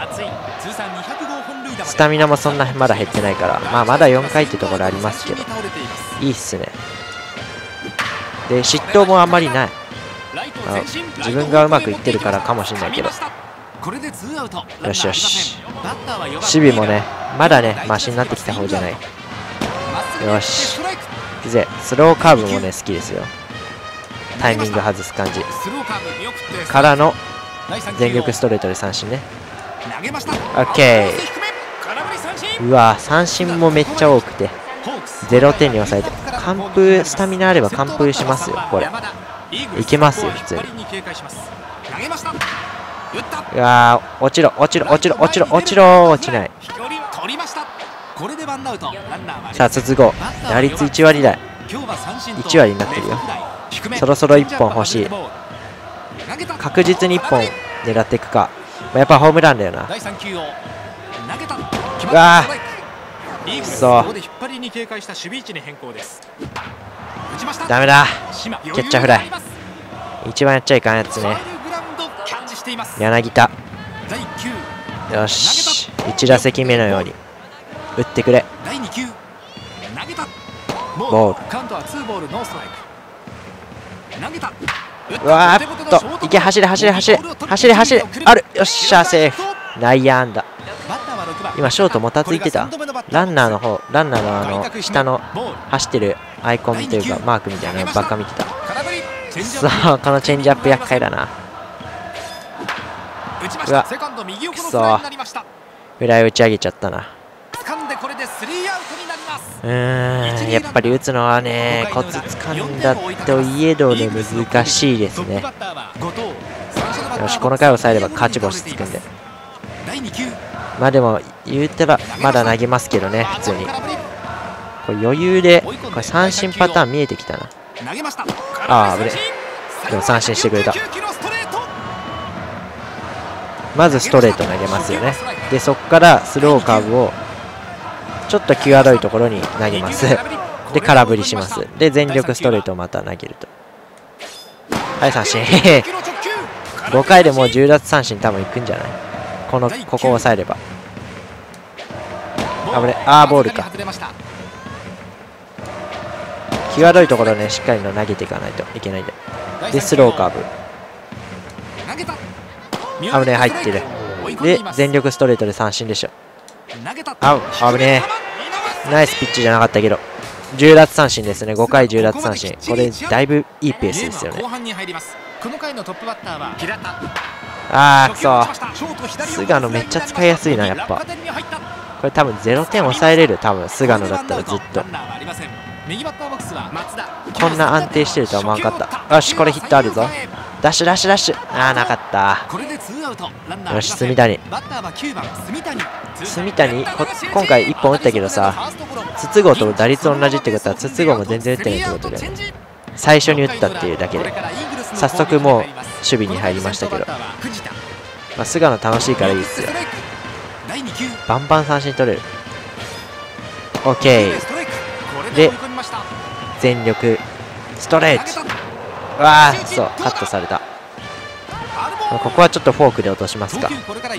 スタミナもそんなまだ減ってないから、まあまだ4回ってところありますけど、いいっすね。で、失投もあんまりない。自分がうまくいってるからかもしれないけど。よしよし。守備もね、まだね、マシになってきた方じゃない。よし。いくぜ。スローカーブもね、好きですよ。タイミング外す感じ。からの全力ストレートで三振ね。OK。うわ、三振もめっちゃ多くて、0点に抑えて。完封、スタミナあれば完封しますよ、これ。いけますよ、普通に。うわー、落ちろ、落ちろ、落ちろ、落ちろ、落ちろ、落ちない。さあ、筒香、打率1割台。1割になってるよ。そろそろ1本欲しい。確実に1本狙っていくか。やっぱホームランだよな。うわー、くそ、ダメだ。キャッチャーフライ。一番やっちゃいかんやつね。柳田。よし、1打席目のように打ってくれ。ボール。うわーっと、いけ、走れ走れ走れ走れ走れ、ある。よっしゃ、セーフ。内野安打。今ショートもたついてた。ランナーの方、ランナーの下の走ってるアイコンというかマークみたいなのばっか見てた。さあ、このチェンジアップ厄介だな。うわ、くそ、フライ打ち上げちゃったな。やっぱり打つのはね、コツつかんだといえどね、難しいですね。よし、この回抑えれば勝ち星つくんで。まあでも言うたらまだ投げますけどね、普通に。これ余裕で、これ三振パターン見えてきたな。ああ、危ね。でも三振してくれた。まずストレート投げますよね。で、そこからスローカーブをちょっと際どいところに投げます。で、空振りします。で、全力ストレートをまた投げると。はい、三振。5回でもう10奪三振多分いくんじゃない？ここを抑えれば。あぶね、あー、ボールか。際どいところね、しっかりの投げていかないといけないんで。で、スローカーブ。あぶね、入ってる。で、全力ストレートで三振でしょ。あぶねえ。ナイスピッチじゃなかったけど。10奪三振ですね。5回10奪三振。これ、だいぶいいペースですよね。あー、くそ。菅野めっちゃ使いやすいな、やっぱ。これ多分0点抑えれる、多分菅野だったらずっと。こんな安定してるとは思わなかった。よし、これヒットあるぞ。ダッシュダッシュダッシュ。あー、なかった。よし、住谷。住谷、今回1本打ったけどさ、筒香と打率同じってことは筒香も全然打ってないってことで、ね、最初に打ったっていうだけで早速もう守備に入りましたけど、まあ、菅野楽しいからいいっすよ。バンバン三振取れる。 OK で全力ストレート。わあ、そうカットされた。ここはちょっとフォークで落としますか。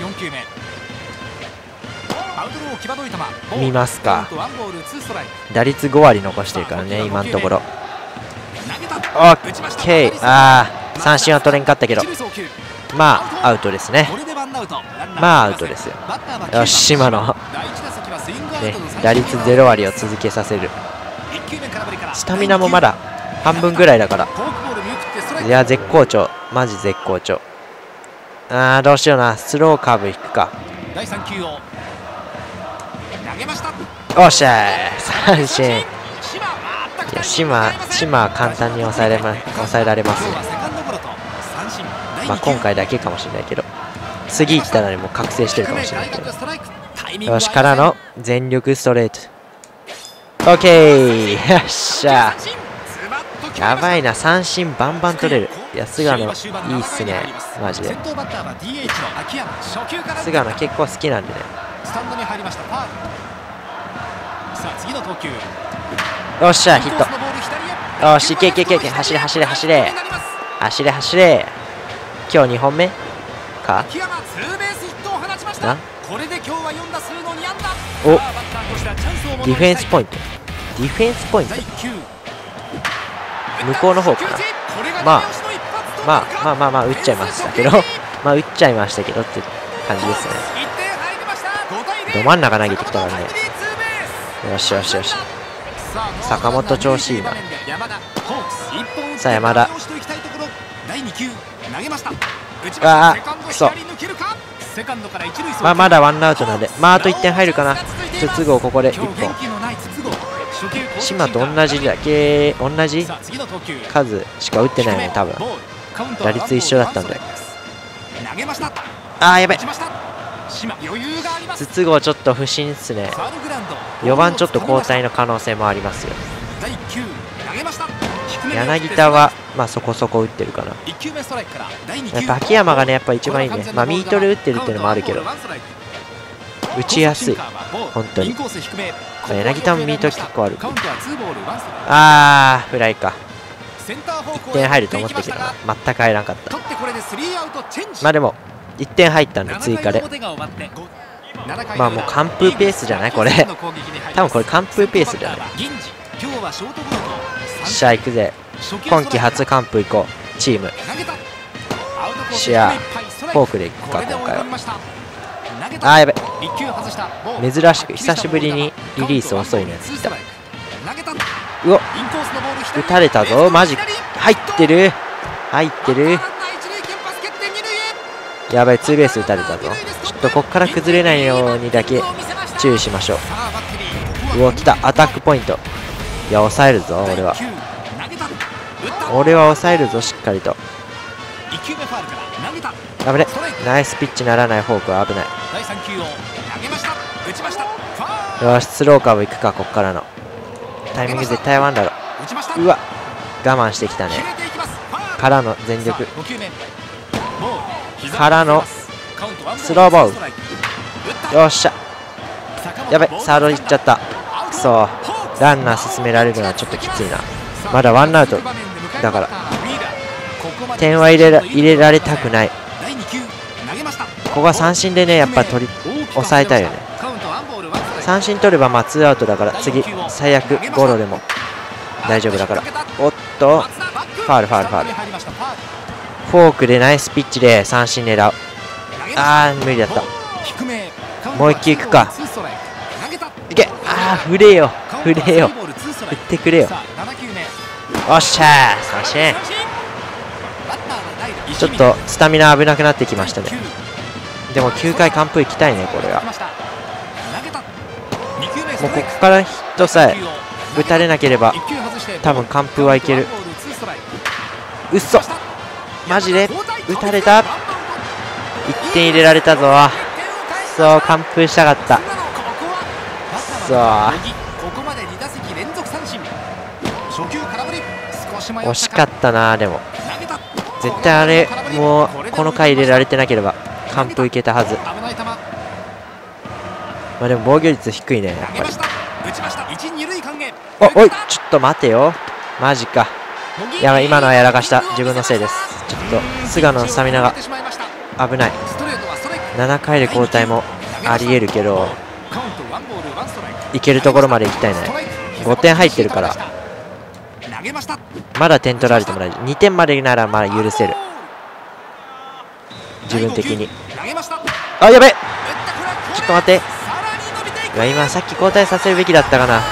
見ますか。打率5割残してるからね、今のところ。オッケー。ああ、三振は取れんかったけど、まあアウトですね。まあアウトですよ。よし、今の、ね、打率0割を続けさせる。スタミナもまだ半分ぐらいだから、いや絶好調、マジ絶好調。 あーどうしような。スローカーブいくか。 第3球を投げました。 おっしゃー三振。いや島は簡単に抑えられますね。まあ今回だけかもしれないけど、次行ったらもう覚醒してるかもしれないけど。よしからの全力ストレート。オッケーよっしゃー。やばいな、三振バンバン取れる。いや菅野いいっすねマジで。菅野結構好きなんでね。よっしゃヒット。よしいけいけいけいけ、走れ走れ走れ走れ走れ。今日2本目かな。おディフェンスポイント。ディフェンスポイント向こうの方かな。まあ打っちゃいましたけどまあ打っちゃいましたけどって感じですね。ど真ん中投げてきたからね。よしよしよし。坂本調子いいな。さあ山田。ああくそ。まあまだワンアウトなんで、まああと1点入るかな。筒香ここで1本。島と同じだけ、同じ数しか打ってないよね多分。打率一緒だったんで。あーやべっ。筒香ちょっと不審っすね。4番ちょっと交代の可能性もありますよ。柳田はまあそこそこ打ってるかな。やっぱ秋山がねやっぱ一番いいね。まあミートル打ってるっていうのもあるけど打ちやすい本当に。柳田もミート結構ある。あーフライか。1点入ると思ったけどな、全く入らんかった。まあでも1点入ったんで追加で、まあもう完封ペースじゃないこれ多分これ完封ペースじゃない。しゃあ行くぜ。今季初完封行こうチーム。しゃあフォークでいくか今回は。あーやべ、珍しく久しぶりにリリース遅いのやつ来た。うお打たれたぞマジ。入ってる入ってる。やばいツーベース打たれたぞ。ちょっとこっから崩れないようにだけ注意しましょう。うお来たアタックポイント。いや抑えるぞ俺は抑えるぞしっかりと。危ね、ナイスピッチならないフォークは危ない。よしスローカーブいくか。こっからのタイミング絶対ワンだろ。うわ我慢してきたね。からの全力からのスローボール。よっしゃやべサードいっちゃった。くそランナー進められるのはちょっときついな。まだワンアウトだから点は入れられたくない。ここは三振でねやっぱ抑えたいよね。三振取ればまあツーアウトだから次最悪ゴロでも大丈夫だから。おっとファウルファウルファウル。フォークでナイスピッチで三振狙う。あー無理だった。もう一球いくか。いけ。あー振れよ振れよ振ってくれよ。おっしゃー三振。ちょっとスタミナ危なくなってきましたね。でも9回完封いきたいねこれは。もうここからヒットさえ打たれなければ多分完封はいける。うっそマジで打たれた。1点入れられたぞ。そう完封したかった。そう惜しかったな。でも絶対あれもうこの回入れられてなければ完封いけたはず。まあでも防御率低いねやっぱり。おいちょっと待てよマジか。やばい今のはやらかした。自分のせいです。ちょっと菅野のスタミナが危ない。7回で交代もありえるけどいけるところまで行きたいね。5点入ってるからまだ点取られても大丈夫。2点までならまあ許せる自分的に。あやべちょっと待って。いや今さっき交代させるべきだったかな。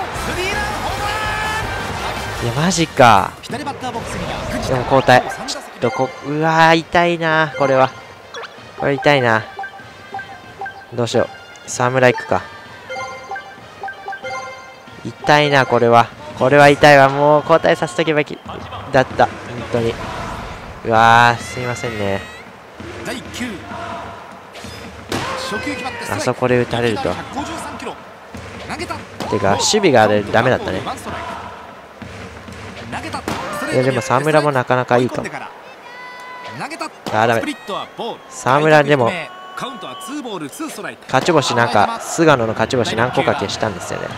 いやマジか。でも交代うわー、痛いな、これは。これ痛いな。どうしよう。沢村行くか。痛いな、これは。これは痛いわ。もう交代させとけばだった。本当に。うわー、すいませんね。あそこで打たれると。てか、守備がダメだったね。いや、でも沢村もなかなかいいかも。あー、ダメ。沢村でも勝ち星なんか菅野の勝ち星何個か消したんですよね。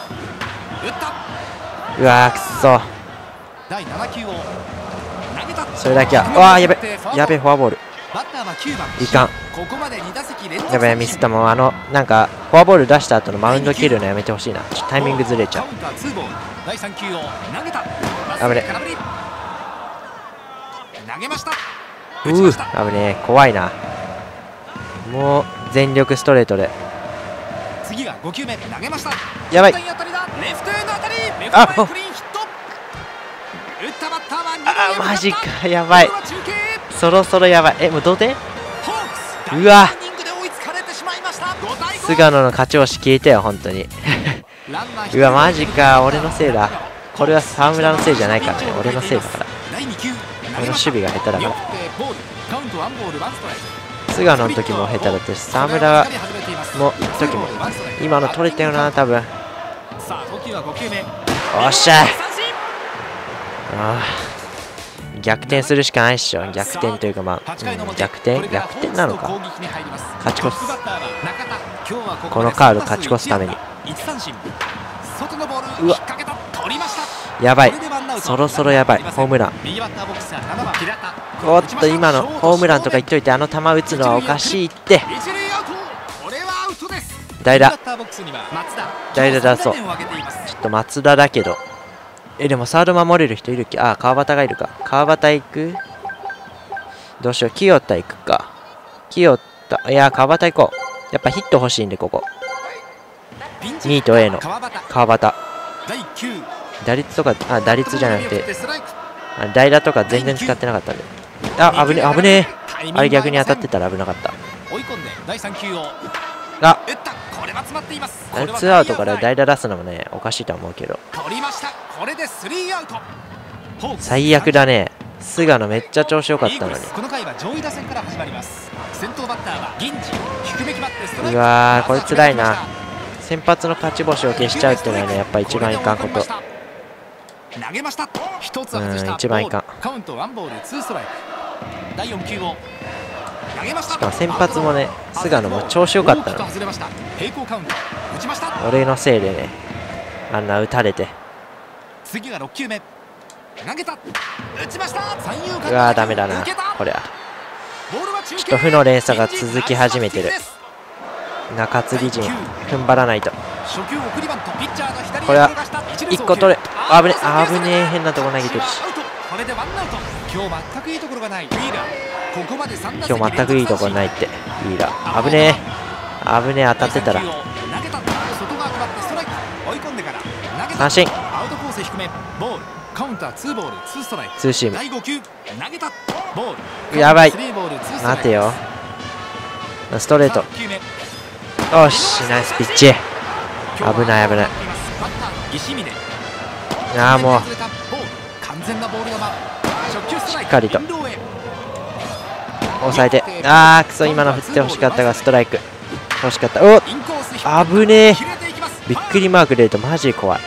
うわー、くっそ。それだけは。うわー、やべやべ、フォアボールいかん。やべえ、ミスった。もんなんかフォアボール出した後のマウンド切るのやめてほしいな。ちょっとタイミングずれちゃう。危ねえ。危ねえ、怖いな。もう全力ストレートで。やばい。あ、マジか、やばい。そろそろやばい。もう同点。うわ、菅野の勝ち星消えたよ、本当に。うわ、マジか、俺のせいだ。これは沢村のせいじゃないからね、俺のせいだから。俺の守備が下手だから。菅野の時も下手だったし、沢村の時も今の取れたよな、多分。おっしゃい。逆転するしかないっしょ。逆転というか、まあ、逆転なのか。勝ち越す。このカード勝ち越すために。うわ、やばい。そろそろやばい。ホームラン。おっと、今のホームランとか言っといて、球打つのはおかしいって。代打出そう。ちょっと松田だけど。でもサード守れる人いるっけ。あ、川端がいるか。川端行く。どうしよう。清田行くか。清田、いや、川端行こう。やっぱヒット欲しいんで、ここ。2位と A の川端。打率とか、打率じゃなくて、代打とか全然使ってなかったんで。あ、危ねえ。あれ逆に当たってたら危なかった。あ、2アウトから代打出すのもね、おかしいとは思うけど。最悪だね。菅野めっちゃ調子良かったのに。うわー、これつらいな。先発の勝ち星を消しちゃうっていうのはね、やっぱ一番いかんこと。一番いかん。しかも先発もね、菅野も調子良かったの。俺のせいでね、あんな打たれて。うわー、ダメだな、これは。ちょっと負の連鎖が続き始めてる。中継ぎ陣踏ん張らないと。これは1個取れ。危ねえ、変なとこ投げてるし。今日全くいいところないって。リーダー危ねえ、当たってたら。三振。ツーシーム。やばい。待てよ。ストレート。よし、ナイスピッチ。危ない。もうしっかりと抑えて。くそ、今の振ってほしかったが、ストライク欲しかった。お、危ねえ。びっくりマーク出るとマジ怖い。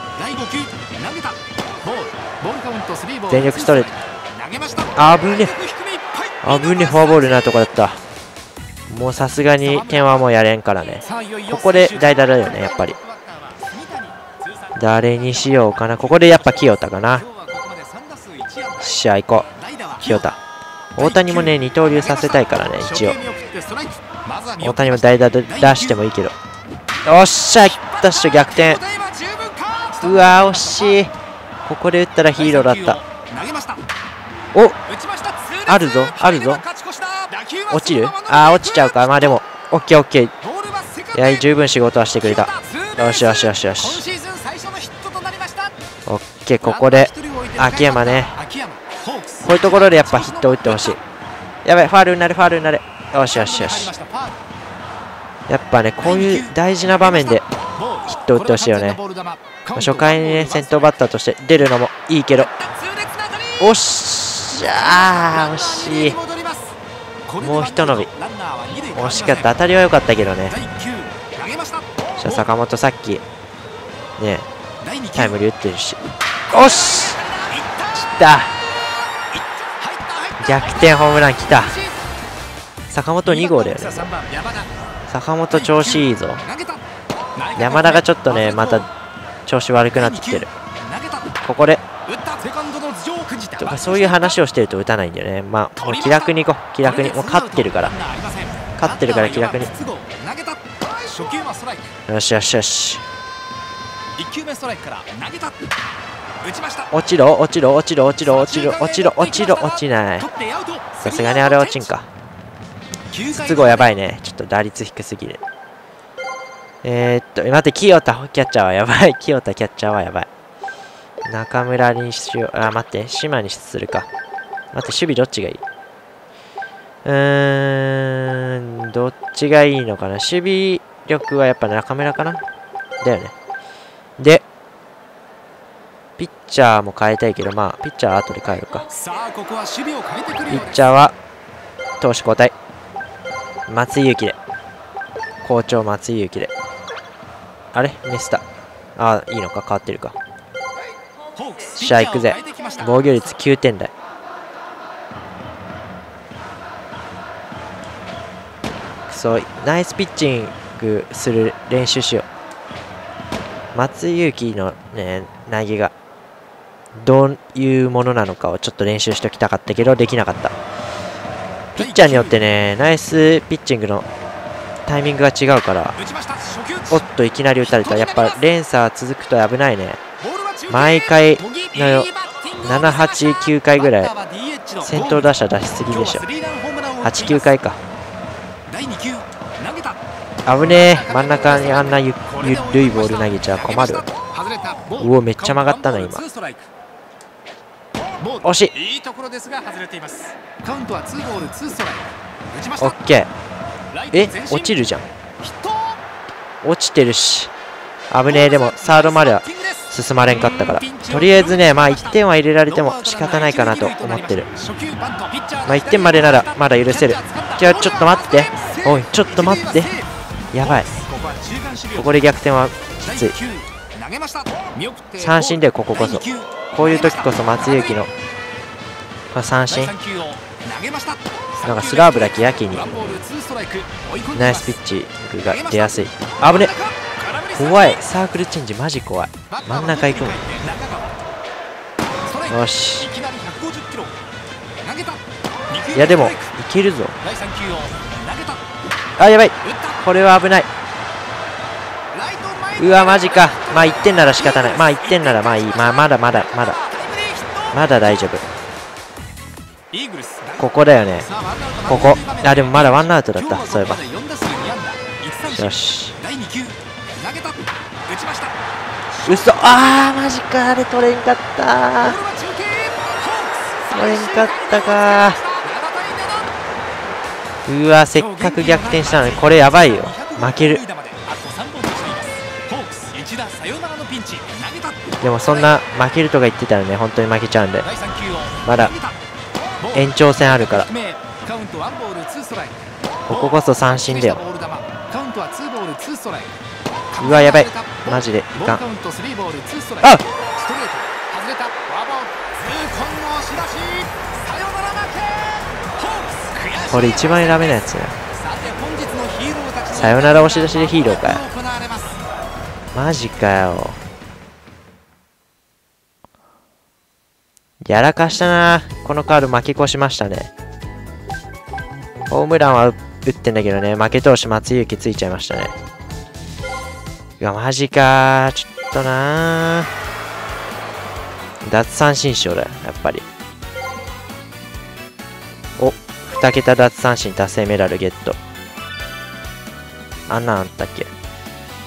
全力ストレート。危ねえ、フォアボールなとこだった。もうさすがに点はもうやれんからね。ここで代打だよね、やっぱり。誰にしようかな。ここでやっぱ清田かな。試合行こう。清田。大谷もね、二刀流させたいからね、一応。大谷も代打で出してもいいけど。おっしゃ、いったっしょ、逆転。うわー、惜しい。ここで打ったらヒーローだった。お、あるぞ。落ちる？落ちちゃうか。まあでも、オッケー。いや、十分仕事はしてくれた。よし。オッケー、ここで秋山ね。 ういうところでやっぱヒットを打ってほしい。やばい、ファウルになる、ファウルになる。よしよしよし。やっぱね、こういう大事な場面でヒットを打ってほしいよね。初回にね、先頭バッターとして出るのもいいけど。おっしゃー、惜しい。もうひと伸び。惜しかった。当たりは良かったけどね。じゃあ坂本さっきねタイムリー打ってるし。おし、来た。逆転ホームラン来た。坂本2号だよね。坂本調子いいぞ。山田がちょっとねまた調子悪くなってきてる。ここでとかそういう話をしてると打たないんだよね。まあもう気楽にいこう。気楽に、もう勝ってるから気楽に。よしよしよし。落ちろ落ちろ落ちろ落ちろ落ちろ落ちろ落ちろ落ちない。さすがにあれ落ちんか。筒香やばいね。ちょっと打率低すぎる。待って、清田キャッチャーはやばい。清田キャッチャーはやばい。中村にしよう。あ、待って、島にするか。待って、守備どっちがいい？どっちがいいのかな。守備力はやっぱ中村かな。だよね。で、ピッチャーも変えたいけど、まあ、ピッチャーは後で変えるか。ピッチャーは、投手交代。松井裕樹で。好調松井裕樹で。あれミスった。ああ、いいのか。変わってるか。試合行くぜ。防御率9点台。そう、ナイスピッチングする練習しよう。松井裕樹のね、投げがどういうものなのかをちょっと練習しておきたかったけど、できなかった。ピッチャーによってね、ナイスピッチングのタイミングが違うから、おっと、いきなり打たれた。やっぱ連鎖続くと危ないね。毎回のよ、7、8、9回ぐらい先頭打者出しすぎでしょ。8、9回か。危ねえ。真ん中にあんなゆるいボール投げちゃ困る。うお、めっちゃ曲がったな今。惜しい。オッケー。落ちるじゃん。落ちてるし危ねえ。でもサードまでは進まれんかったから、とりあえずね、まあ1点は入れられても仕方ないかなと思ってる。まあ1点までならまだ許せる。じゃあちょっと待って。おい、ちょっと待って。やばい。ここで逆転はきつい。三振でこここそ。こういう時こそ松井裕樹の、三振。なんかスラーブだけやけにナイスピッチングが出やすい。危ね。怖い。サークルチェンジマジ怖い。真ん中行くもん。よし。いやでもいけるぞ。あ、やばい。これは危ない。うわマジか。まあ1点なら仕方ない。まあ1点ならまあいい。まあまだまだ大丈夫。ここだよね。ここ。あ、でもまだワンアウトだった。そういえば。よし。うそ。あーマジか。あれ取れんかった。取れんかったか。うわ、せっかく逆転したのにこれやばいよ。負ける。でもそんな負けるとか言ってたらね、本当に負けちゃうんで、まだ延長戦あるから。こここそ三振だよ。うわやばい。マジでいかん。あっ、これ一番ダメなやつね。さよなら押し出しでヒーローかよ。マジかよ。やらかしたな。このカード負け越しましたね。ホームランは打ってんだけどね、負け投手松井裕樹ついちゃいましたね。いやマジかー。ちょっとなー。奪三振ショーだよやっぱり。お、2桁奪三振達成メダルゲット。あんなんあったっけ。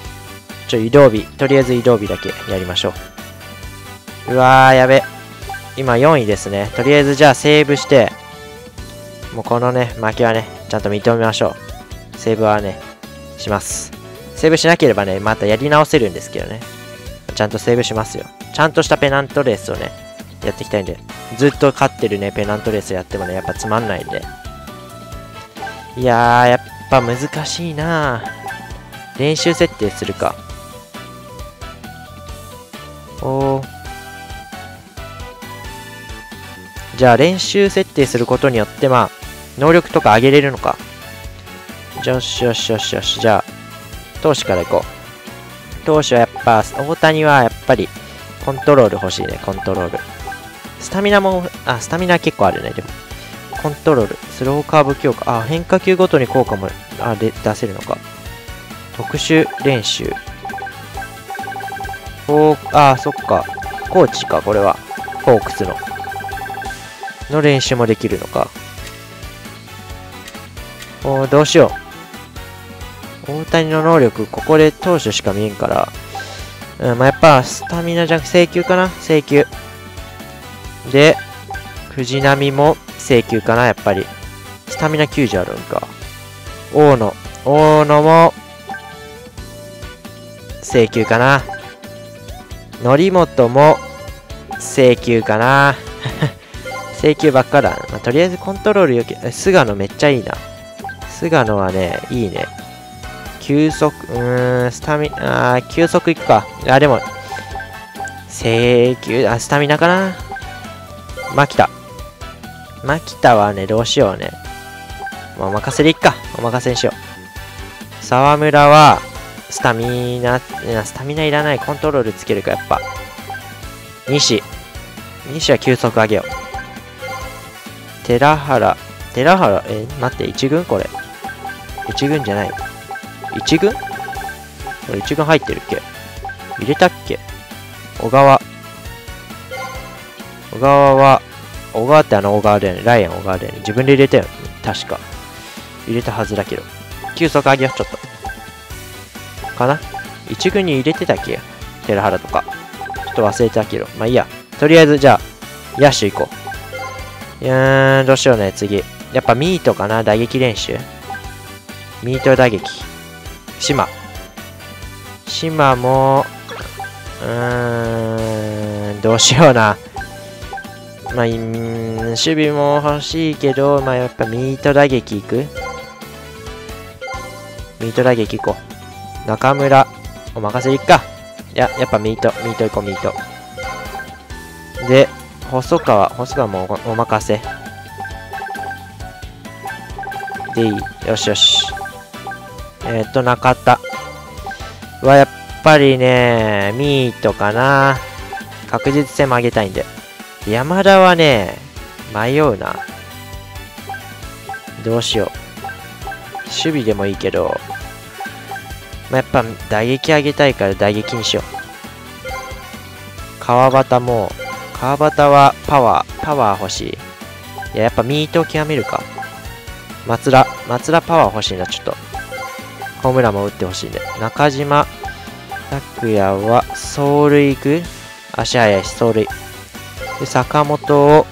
移動日、とりあえず移動日だけやりましょう。うわーやべ。 今4位ですね。とりあえずじゃあセーブして、もうこのね、負けはね、ちゃんと認めましょう。セーブはね、します。セーブしなければね、またやり直せるんですけどね。ちゃんとセーブしますよ。ちゃんとしたペナントレースをね、やっていきたいんで。ずっと勝ってるね、ペナントレースやってもね、やっぱつまんないんで。いやー、やっぱ難しいなぁ。練習設定するか。おー。じゃあ練習設定することによって、まあ、能力とか上げれるのか。よしよしよしよし。じゃあ、投手からいこう。投手はやっぱ、大谷はやっぱり、コントロール欲しいね、コントロール。スタミナも、スタミナ結構あるね、でも。コントロール、スローカーブ強化。変化球ごとに効果も、出せるのか。特殊練習。そっか。コーチか、これは。ホークスの練習もできるのか。どうしよう。大谷の能力、ここで投手しか見えんから。まあ、やっぱ、スタミナじゃなく制球かな、制球。で、藤波も制球かな、やっぱり。スタミナ90あるんか。大野も、制球かな。則本も、制球かな。制球ばっかだな。まあ、とりあえずコントロールよけ、菅野めっちゃいいな。菅野はね、いいね。球速、スタミナ、球速いくか。でも、制球、スタミナかな。牧田はね、どうしようね。まあ、お任せでいっか。お任せにしよう。沢村は、スタミナいらない。コントロールつけるか、やっぱ。西は球速上げよう。寺原、待って、1軍これ。1軍じゃない。1軍これ1軍入ってるっけ？入れたっけ？小川って小川だよね。ライアン小川だよね。自分で入れたよね。確か。入れたはずだけど。球速上げよう、ちょっと。かな？ 1 軍に入れてたっけ？寺原とか。ちょっと忘れたけど。まあいいや。とりあえず、じゃあ、野手行こう。どうしようね、次。やっぱミートかな？打撃練習。ミート打撃。島も、どうしような。まあ、守備も欲しいけど、まあ、やっぱミート打撃行く？ミート打撃行こう。中村、お任せでいっか。やっぱミート行こう、ミート。で、細川もお任せ。でいい。よしよし。中田はやっぱりね、ミートかな。確実性も上げたいんで。山田はね、迷うな。どうしよう。守備でもいいけど、まあ、やっぱ打撃上げたいから打撃にしよう。川端はパワー欲しい。いや、やっぱミートを極めるか。松田パワー欲しいな、ちょっと。ホームランも打ってほしいんで。中島拓也は走塁行く？足速いし、走塁。で、坂本を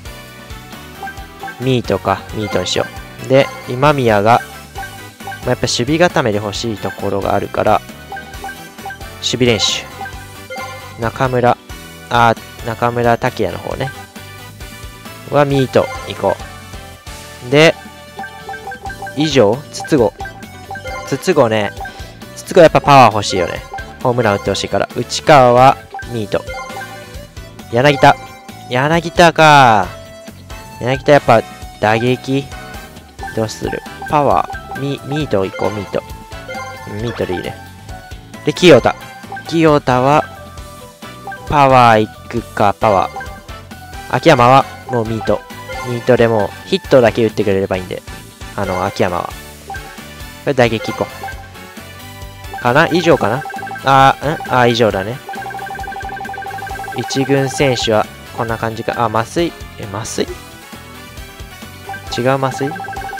ミートにしよう。で、今宮が、やっぱ守備固めで欲しいところがあるから、守備練習。中村拓也の方ね。はミート行こう。で、以上、筒香ね。筒香やっぱパワー欲しいよね。ホームラン打ってほしいから。内川はミート。柳田か。柳田やっぱ打撃どうする？パワー。ミート行こう、ミート。ミートでいいね。で、清田はパワー行くか、パワー。秋山はもうミートでもうヒットだけ打ってくれればいいんで。秋山は。これ打撃行こう。かな？以上かな？以上だね。一軍選手はこんな感じか。麻酔？麻酔？違う麻酔？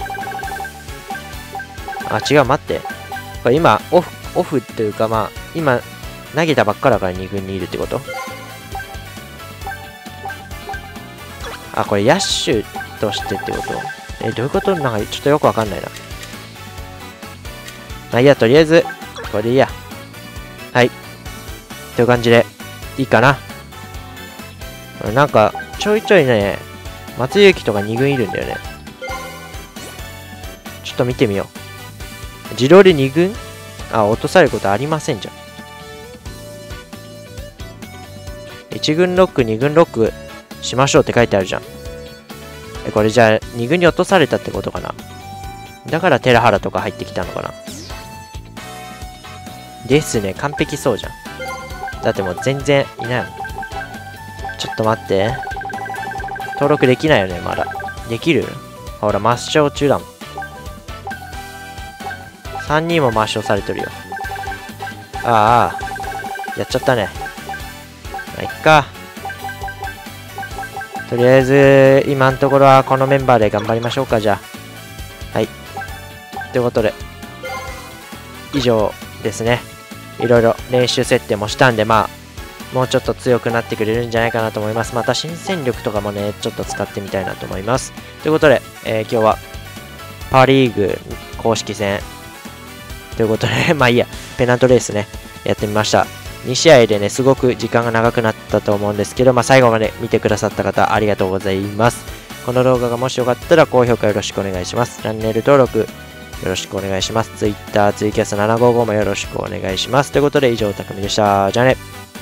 違う、待って。これ今、オフというか、まあ、今、投げたばっかだから2軍にいるってこと？ あ、これ野手としてってこと？どういうこと？なんかちょっとよくわかんないな。まあいいや、とりあえず、これでいいや。はい。という感じで、いいかな。なんか、ちょいちょいね、松雪とか2軍いるんだよね。ちょっと見てみよう。自動で2軍？あ、落とされることありませんじゃん。1軍ロック、2軍ロックしましょうって書いてあるじゃん。これじゃあ2軍に落とされたってことかな。だから寺原とか入ってきたのかな。ですね、完璧そうじゃん。だってもう全然いないもん。ちょっと待って。登録できないよね、まだ。できる？ほら、抹消中だもん。3人も抹消されてるよ。ああ、やっちゃったね。まあ、いっか。とりあえず、今のところはこのメンバーで頑張りましょうか、じゃあ。はい。ということで、以上ですね。いろいろ練習設定もしたんで、まあ、もうちょっと強くなってくれるんじゃないかなと思います。また新戦力とかもね、ちょっと使ってみたいなと思います。ということで、今日は、パ・リーグ公式戦、ということで、まあいいや、ペナントレースね、やってみました。2試合でね、すごく時間が長くなったと思うんですけど、まあ最後まで見てくださった方、ありがとうございます。この動画がもしよかったら、高評価よろしくお願いします。チャンネル登録、よろしくお願いします。Twitter、ツイキャス755もよろしくお願いします。ということで、以上、たくみでした。じゃあね。